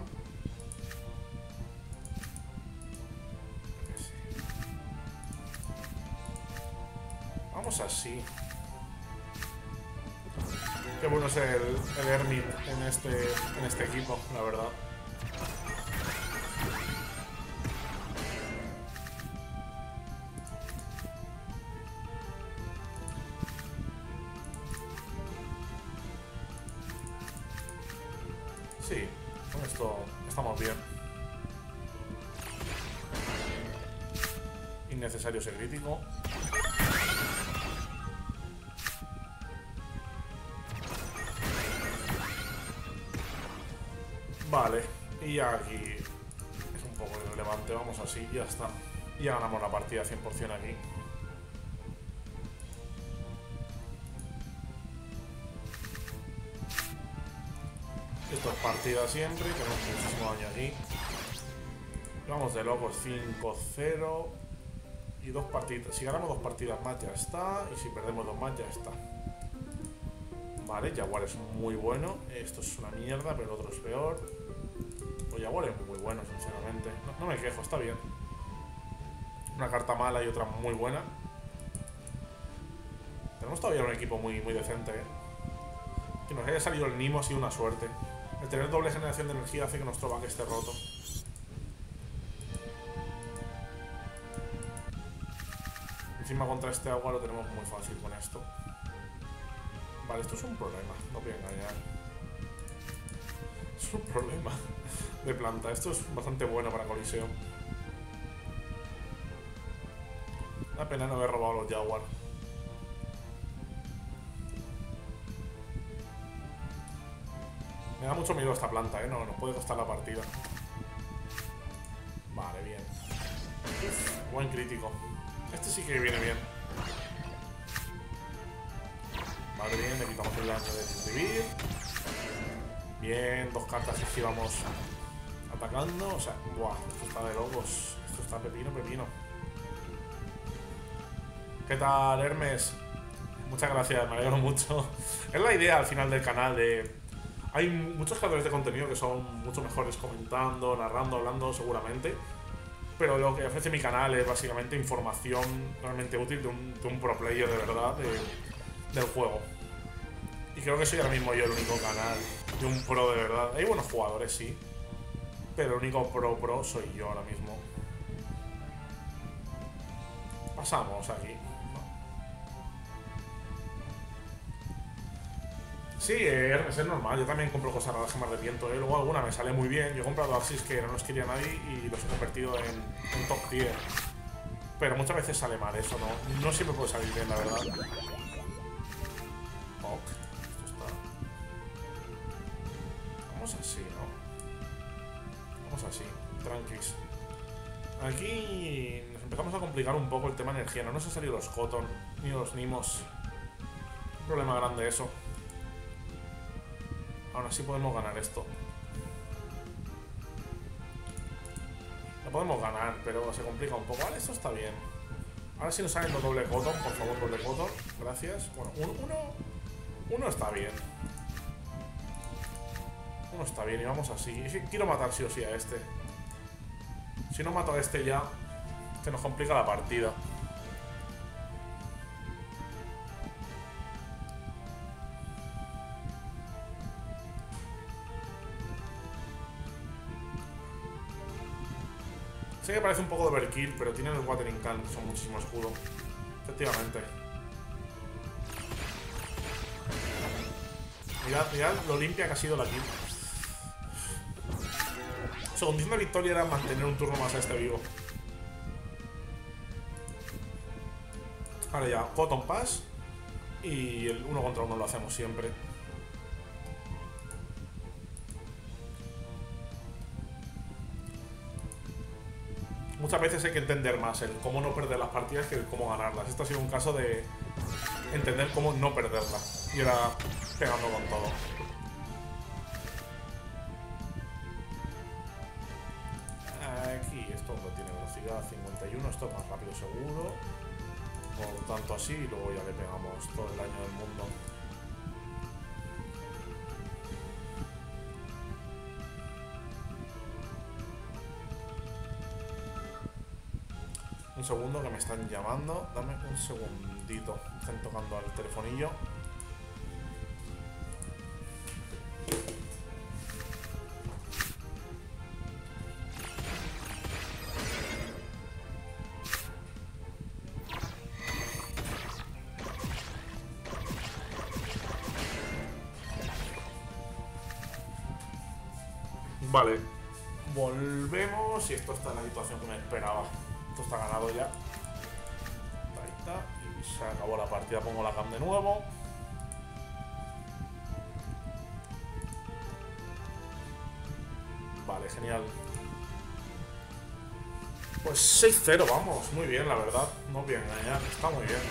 Vamos así. Qué bueno es el, el Hermit en este, en este equipo, la verdad. Sí, con esto estamos bien. Innecesario ese crítico. Vale, y ya aquí es un poco irrelevante, vamos así, ya está. Ya ganamos la partida cien por cien aquí. Esto es partida siempre, tenemos muchísimo daño aquí. Vamos de locos, cinco cero. Y dos partidas, si ganamos dos partidas más ya está. Y si perdemos dos más ya está. Vale, Jaguar es muy bueno. Esto es una mierda, pero el otro es peor. Pues Jaguar es muy bueno, sinceramente. No, no me quejo, está bien. Una carta mala y otra muy buena. Tenemos todavía un equipo muy, muy decente, ¿eh? Que nos haya salido el Nimo ha sido una suerte. El tener doble generación de energía hace que nuestro back esté roto. Encima contra este agua lo tenemos muy fácil con esto. Vale, esto es un problema, no voy a engañar. Es un problema de planta. Esto es bastante bueno para Coliseo. Una pena no haber robado los Jaguar. Me da mucho miedo esta planta, ¿eh? No, nos puede costar la partida. Vale, bien. Uf, buen crítico. Este sí que viene bien. Vale, bien, le quitamos el daño de distribuir. Bien, dos cartas que aquí vamos atacando. O sea, buah, esto está de locos. Esto está pepino, pepino. ¿Qué tal, Hermes? Muchas gracias, me alegro mucho. Es la idea al final del canal de... Hay muchos creadores de contenido que son mucho mejores comentando, narrando, hablando seguramente. Pero lo que ofrece mi canal es básicamente información realmente útil de un, de un pro player de verdad de, del juego. Y creo que soy ahora mismo yo el único canal de un pro de verdad. Hay buenos jugadores, sí. Pero el único pro pro soy yo ahora mismo. Pasamos aquí. Sí, es, es normal. Yo también compro cosas raras que me arrepiento. ¿eh? Luego alguna me sale muy bien. Yo he comprado Axis que no los quería nadie y los he convertido en, en top tier. Pero muchas veces sale mal eso, ¿no? No siempre puede salir bien, la verdad. Ok. Esto está... Vamos así, ¿no? Vamos así. Tranquis. Aquí nos empezamos a complicar un poco el tema de energía. No nos han salido los Cotton ni los Nimos. Un problema grande eso. Aún así podemos ganar esto. Lo podemos ganar, pero se complica un poco. Vale, esto está bien. Ahora sí nos salen los doble cotton, por favor, doble cotton. Gracias. Bueno, uno, uno está bien. Uno está bien y vamos así. Es que quiero matar sí o sí a este. Si no mato a este ya, se nos complica la partida. Sé que parece un poco de overkill, pero tiene el Watering Can, que son muchísimo escudo. Efectivamente. Mirad, mirad lo limpia que ha sido la kill. Su condición de victoria era mantener un turno más a este vivo. Ahora ya, Cotton Pass. Y el uno contra uno lo hacemos siempre. Muchas veces hay que entender más el cómo no perder las partidas que el cómo ganarlas. Esto ha sido un caso de entender cómo no perderlas. Y ahora pegando con todo. Aquí esto no tiene velocidad cincuenta y uno. Esto es más rápido seguro. Por tanto así, y luego ya le pegamos todo el daño del mundo. Un segundo que me están llamando. Dame un segundito. Están tocando al telefonillo. Vale. Volvemos y esto está en la situación que me esperaba. Esto está ganado ya. Ahí está. Y se acabó la partida. Pongo la cam de nuevo. Vale, genial. Pues seis cero, vamos. Muy bien, la verdad. No voy a engañar. Está muy bien.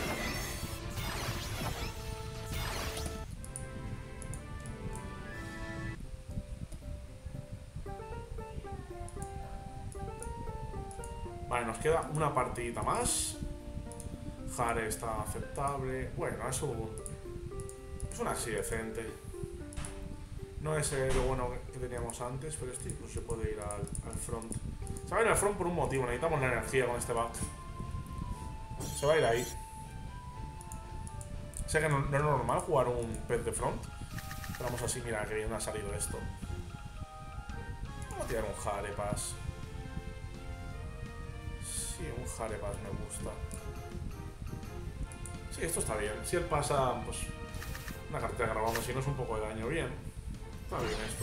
Vale, nos queda una partidita más. Jare está aceptable. Bueno, es un... Es un Axi decente. No es eh, lo bueno que teníamos antes, pero este incluso puede ir al, al front. Se va a ir al front por un motivo. Necesitamos la energía con este back. Se va a ir ahí. Sé que no, no es normal jugar un pet de front. Pero vamos así, mira que bien ha salido esto. Vamos a tirar un Jare Pass. Sí, un Jare Pass me gusta. Sí, esto está bien. Si él pasa, pues... Una cartera grabando, si no es un poco de daño, bien. Está bien esto.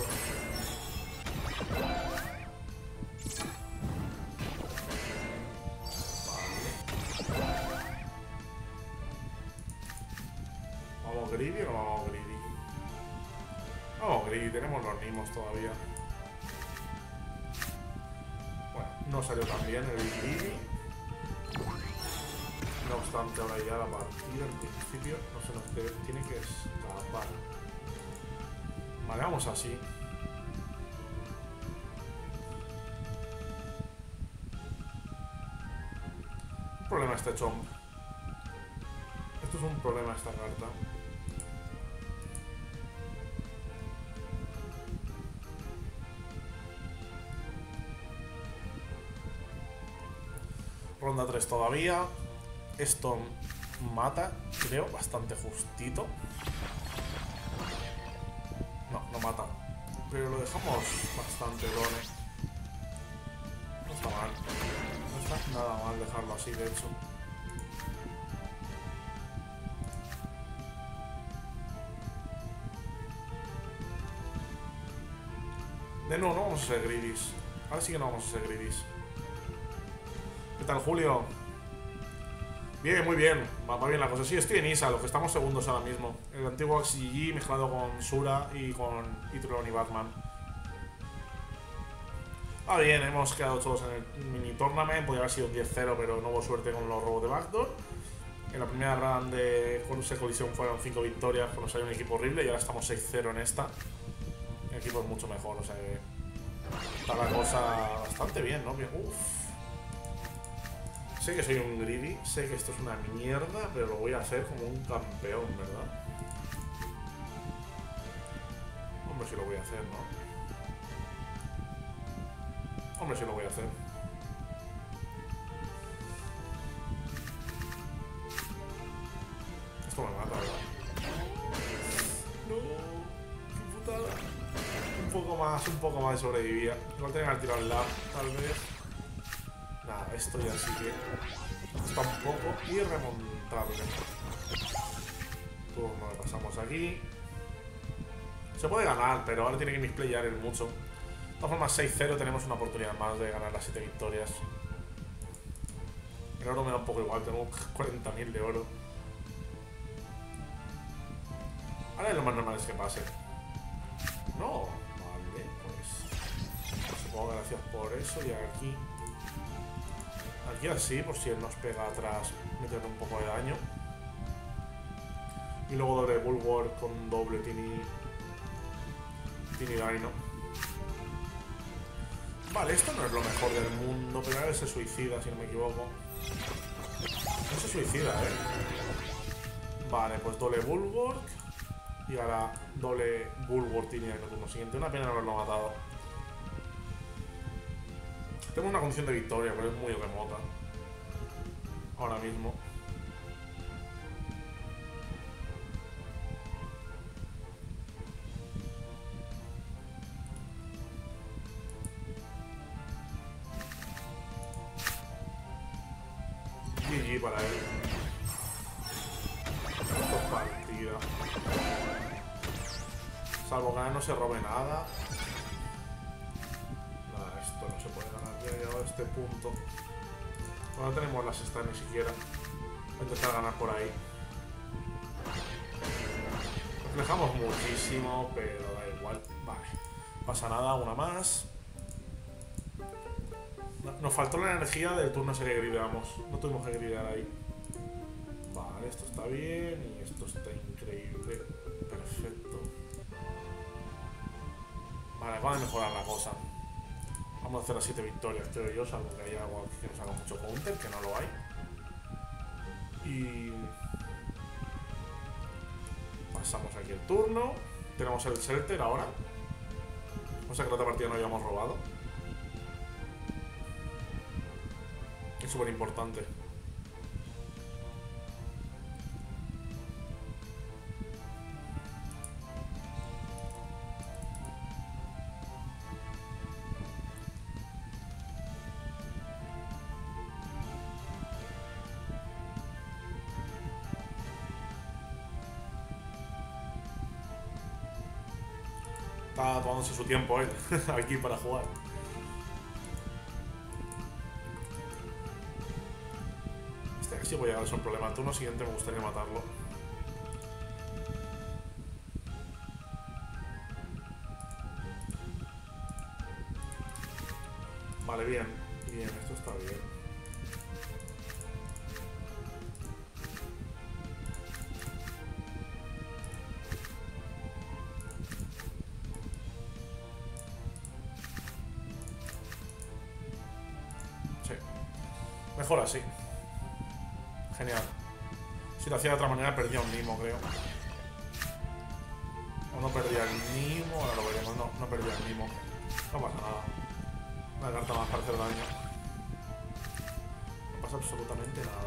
Vale. ¿Vamos greedy o no vamos greedy? Vamos greedy, tenemos los Nimos todavía. Bueno, no salió tan bien el greedy. No obstante, ahora ya la partida en principio no se nos debe, tiene que escapar. Vale, vamos así. problema este chomp. Esto es un problema esta carta. Ronda tres todavía. Esto mata, creo, bastante justito. No, no mata. Pero lo dejamos bastante done. No está mal. No está nada mal dejarlo así, de hecho. De nuevo, no vamos a ser greedies. Ahora sí que no vamos a ser greedies. ¿Qué tal, Julio? Bien, muy bien. Va, va bien la cosa. Sí, estoy en Isa, los que estamos segundos ahora mismo. El antiguo X G G mezclado con Sura y con Itron y Batman. Va bien, hemos quedado todos en el mini tournament. Podría haber sido un diez cero, pero no hubo suerte con los robos de backdoor. En la primera run de esa colisión fueron cinco victorias, pues nos salió un equipo horrible y ahora estamos seis cero en esta. El equipo es mucho mejor, o sea que está la cosa bastante bien, ¿no? Uff. Sé que soy un greedy, sé que esto es una mierda, pero lo voy a hacer como un campeón, ¿verdad? Hombre, sí lo voy a hacer, ¿no? Hombre, sí lo voy a hacer. Esto me mata, ¿verdad? No, qué putada. Un poco más, un poco más de sobrevivía. Igual tenía que tirar el lab, tal vez. Nada, esto ya sí que está un poco irremontable. Turno lo pasamos aquí. Se puede ganar, pero ahora tiene que misplayar el mucho. De todas formas, seis cero tenemos una oportunidad más de ganar las siete victorias. El oro me da un poco igual, tengo cuarenta mil de oro. Ahora lo más normal es que pase. No, vale, pues supongo que gracias por eso. Y aquí Aquí así, por si él nos pega atrás, meterle un poco de daño. Y luego doble Bulwark con doble Tiny Tiny Dino. Vale, esto no es lo mejor del mundo, pero a ver, se suicida, si no me equivoco. No se suicida, eh. Vale, pues doble Bulwark. Y ahora doble Bulwark Tiny Dino turno siguiente. Una pena no haberlo matado. Tengo una condición de victoria, pero es muy remota. Ahora mismo. G G para él. Esto es partida. Salvo que no se robe nada. Esto no se puede ganar, ya he llegado a este punto. No tenemos las stars ni siquiera. Voy a intentar ganar por ahí. Reflejamos muchísimo, pero da igual. Vale. Pasa nada, una más. Nos faltó la energía del turno ese que grideamos. No tuvimos que gridear ahí. Vale, esto está bien y esto está increíble. Perfecto. Vale, vamos a mejorar la cosa. Vamos a hacer las siete victorias, creo yo, salvo que haya algo aquí que nos haga mucho counter, que no lo hay. Y pasamos aquí el turno. Tenemos el shelter ahora. O sea que la otra partida no habíamos robado. Es súper importante. Está tomándose su tiempo él, aquí para jugar. Este casi voy a llegar a ser un problema. El turno siguiente me gustaría matarlo. Vale, bien. Bien, esto está bien. Mejor así. Genial. Si lo hacía de otra manera, perdía un Nimo, creo. O no perdía el Nimo, ahora lo veremos. No, no perdía el Nimo. No pasa nada. Una carta más para hacer daño. No pasa absolutamente nada.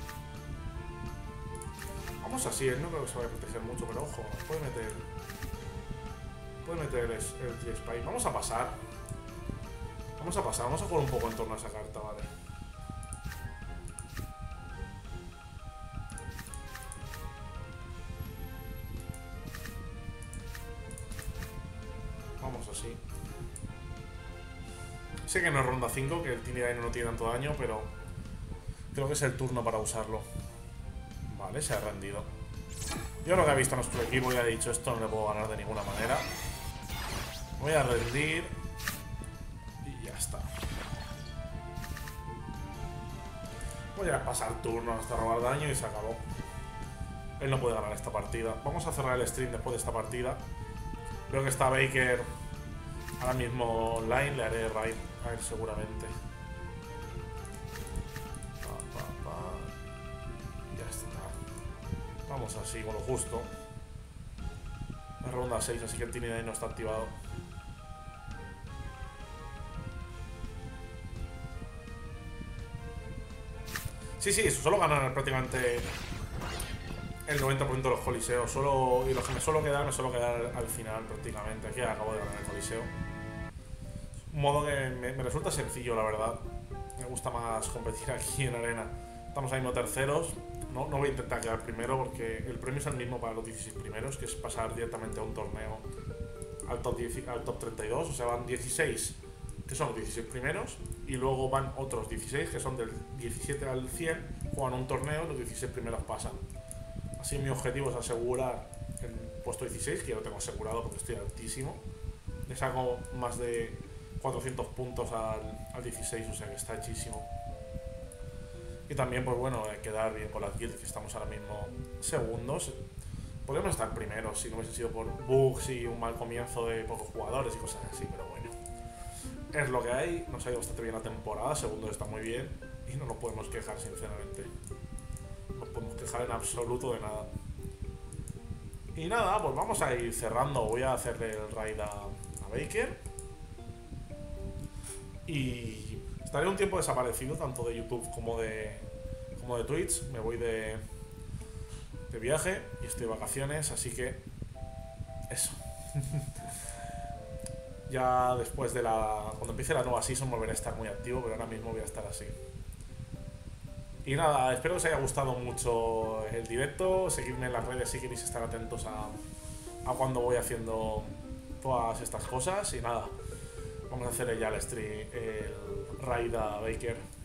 Vamos así, él no creo que se vaya a proteger mucho, pero ojo, nos puede meter. Puede meter el, el T-Spike. Vamos a pasar. Vamos a pasar, vamos a jugar un poco en torno a esa carta, vale. Vamos así. Sé que no es ronda cinco, que el Tiny Dino no tiene tanto daño, pero creo que es el turno para usarlo. Vale, se ha rendido. Yo lo que he visto a nuestro equipo ya he dicho, esto no le puedo ganar de ninguna manera. Voy a rendir. Y ya está. Voy a pasar turno hasta robar daño y se acabó. Él no puede ganar esta partida. Vamos a cerrar el stream después de esta partida. Veo que está Baker ahora mismo online. Le haré raid a él seguramente. Pa, pa, pa. Ya está. Vamos así, con lo justo. Es ronda seis, así que el Tiny no está activado. Sí, sí, solo ganan prácticamente el noventa por ciento de los coliseos. Solo, y los que me suelo quedar, me suelo quedar al final prácticamente. Aquí acabo de ganar el coliseo. Un modo que me, me resulta sencillo, la verdad. Me gusta más competir aquí en arena. Estamos ahí mismo terceros. No, no voy a intentar quedar primero porque el premio es el mismo para los dieciséis primeros, que es pasar directamente a un torneo al top, diez, al top treinta y dos. O sea, van dieciséis, que son los dieciséis primeros, y luego van otros dieciséis, que son del diecisiete al cien, juegan un torneo y los dieciséis primeros pasan. Así mi objetivo es asegurar el puesto dieciséis, que ya lo tengo asegurado porque estoy altísimo. Le saco más de cuatrocientos puntos al, al dieciséis, o sea que está hechísimo. Y también, pues bueno, quedar bien con las guilds, que estamos ahora mismo segundos. Podríamos estar primeros si no hubiese sido por bugs y un mal comienzo de pocos jugadores y cosas así, pero bueno. Es lo que hay, nos ha ido bastante bien la temporada, segundos está muy bien y no nos podemos quejar, sinceramente. No nos podemos quejar en absoluto de nada. Y nada, pues vamos a ir cerrando. Voy a hacerle el raid a, a Baker. Y estaré un tiempo desaparecido, tanto de YouTube como de, como de Twitch. Me voy de, de viaje y estoy de vacaciones, así que eso. Ya después de la... Cuando empiece la nueva season volveré a estar muy activo, pero ahora mismo voy a estar así. Y nada, espero que os haya gustado mucho el directo. Seguidme en las redes si queréis estar atentos a, a cuando voy haciendo todas estas cosas. Y nada, vamos a hacer ya el stream, el raid a Baker.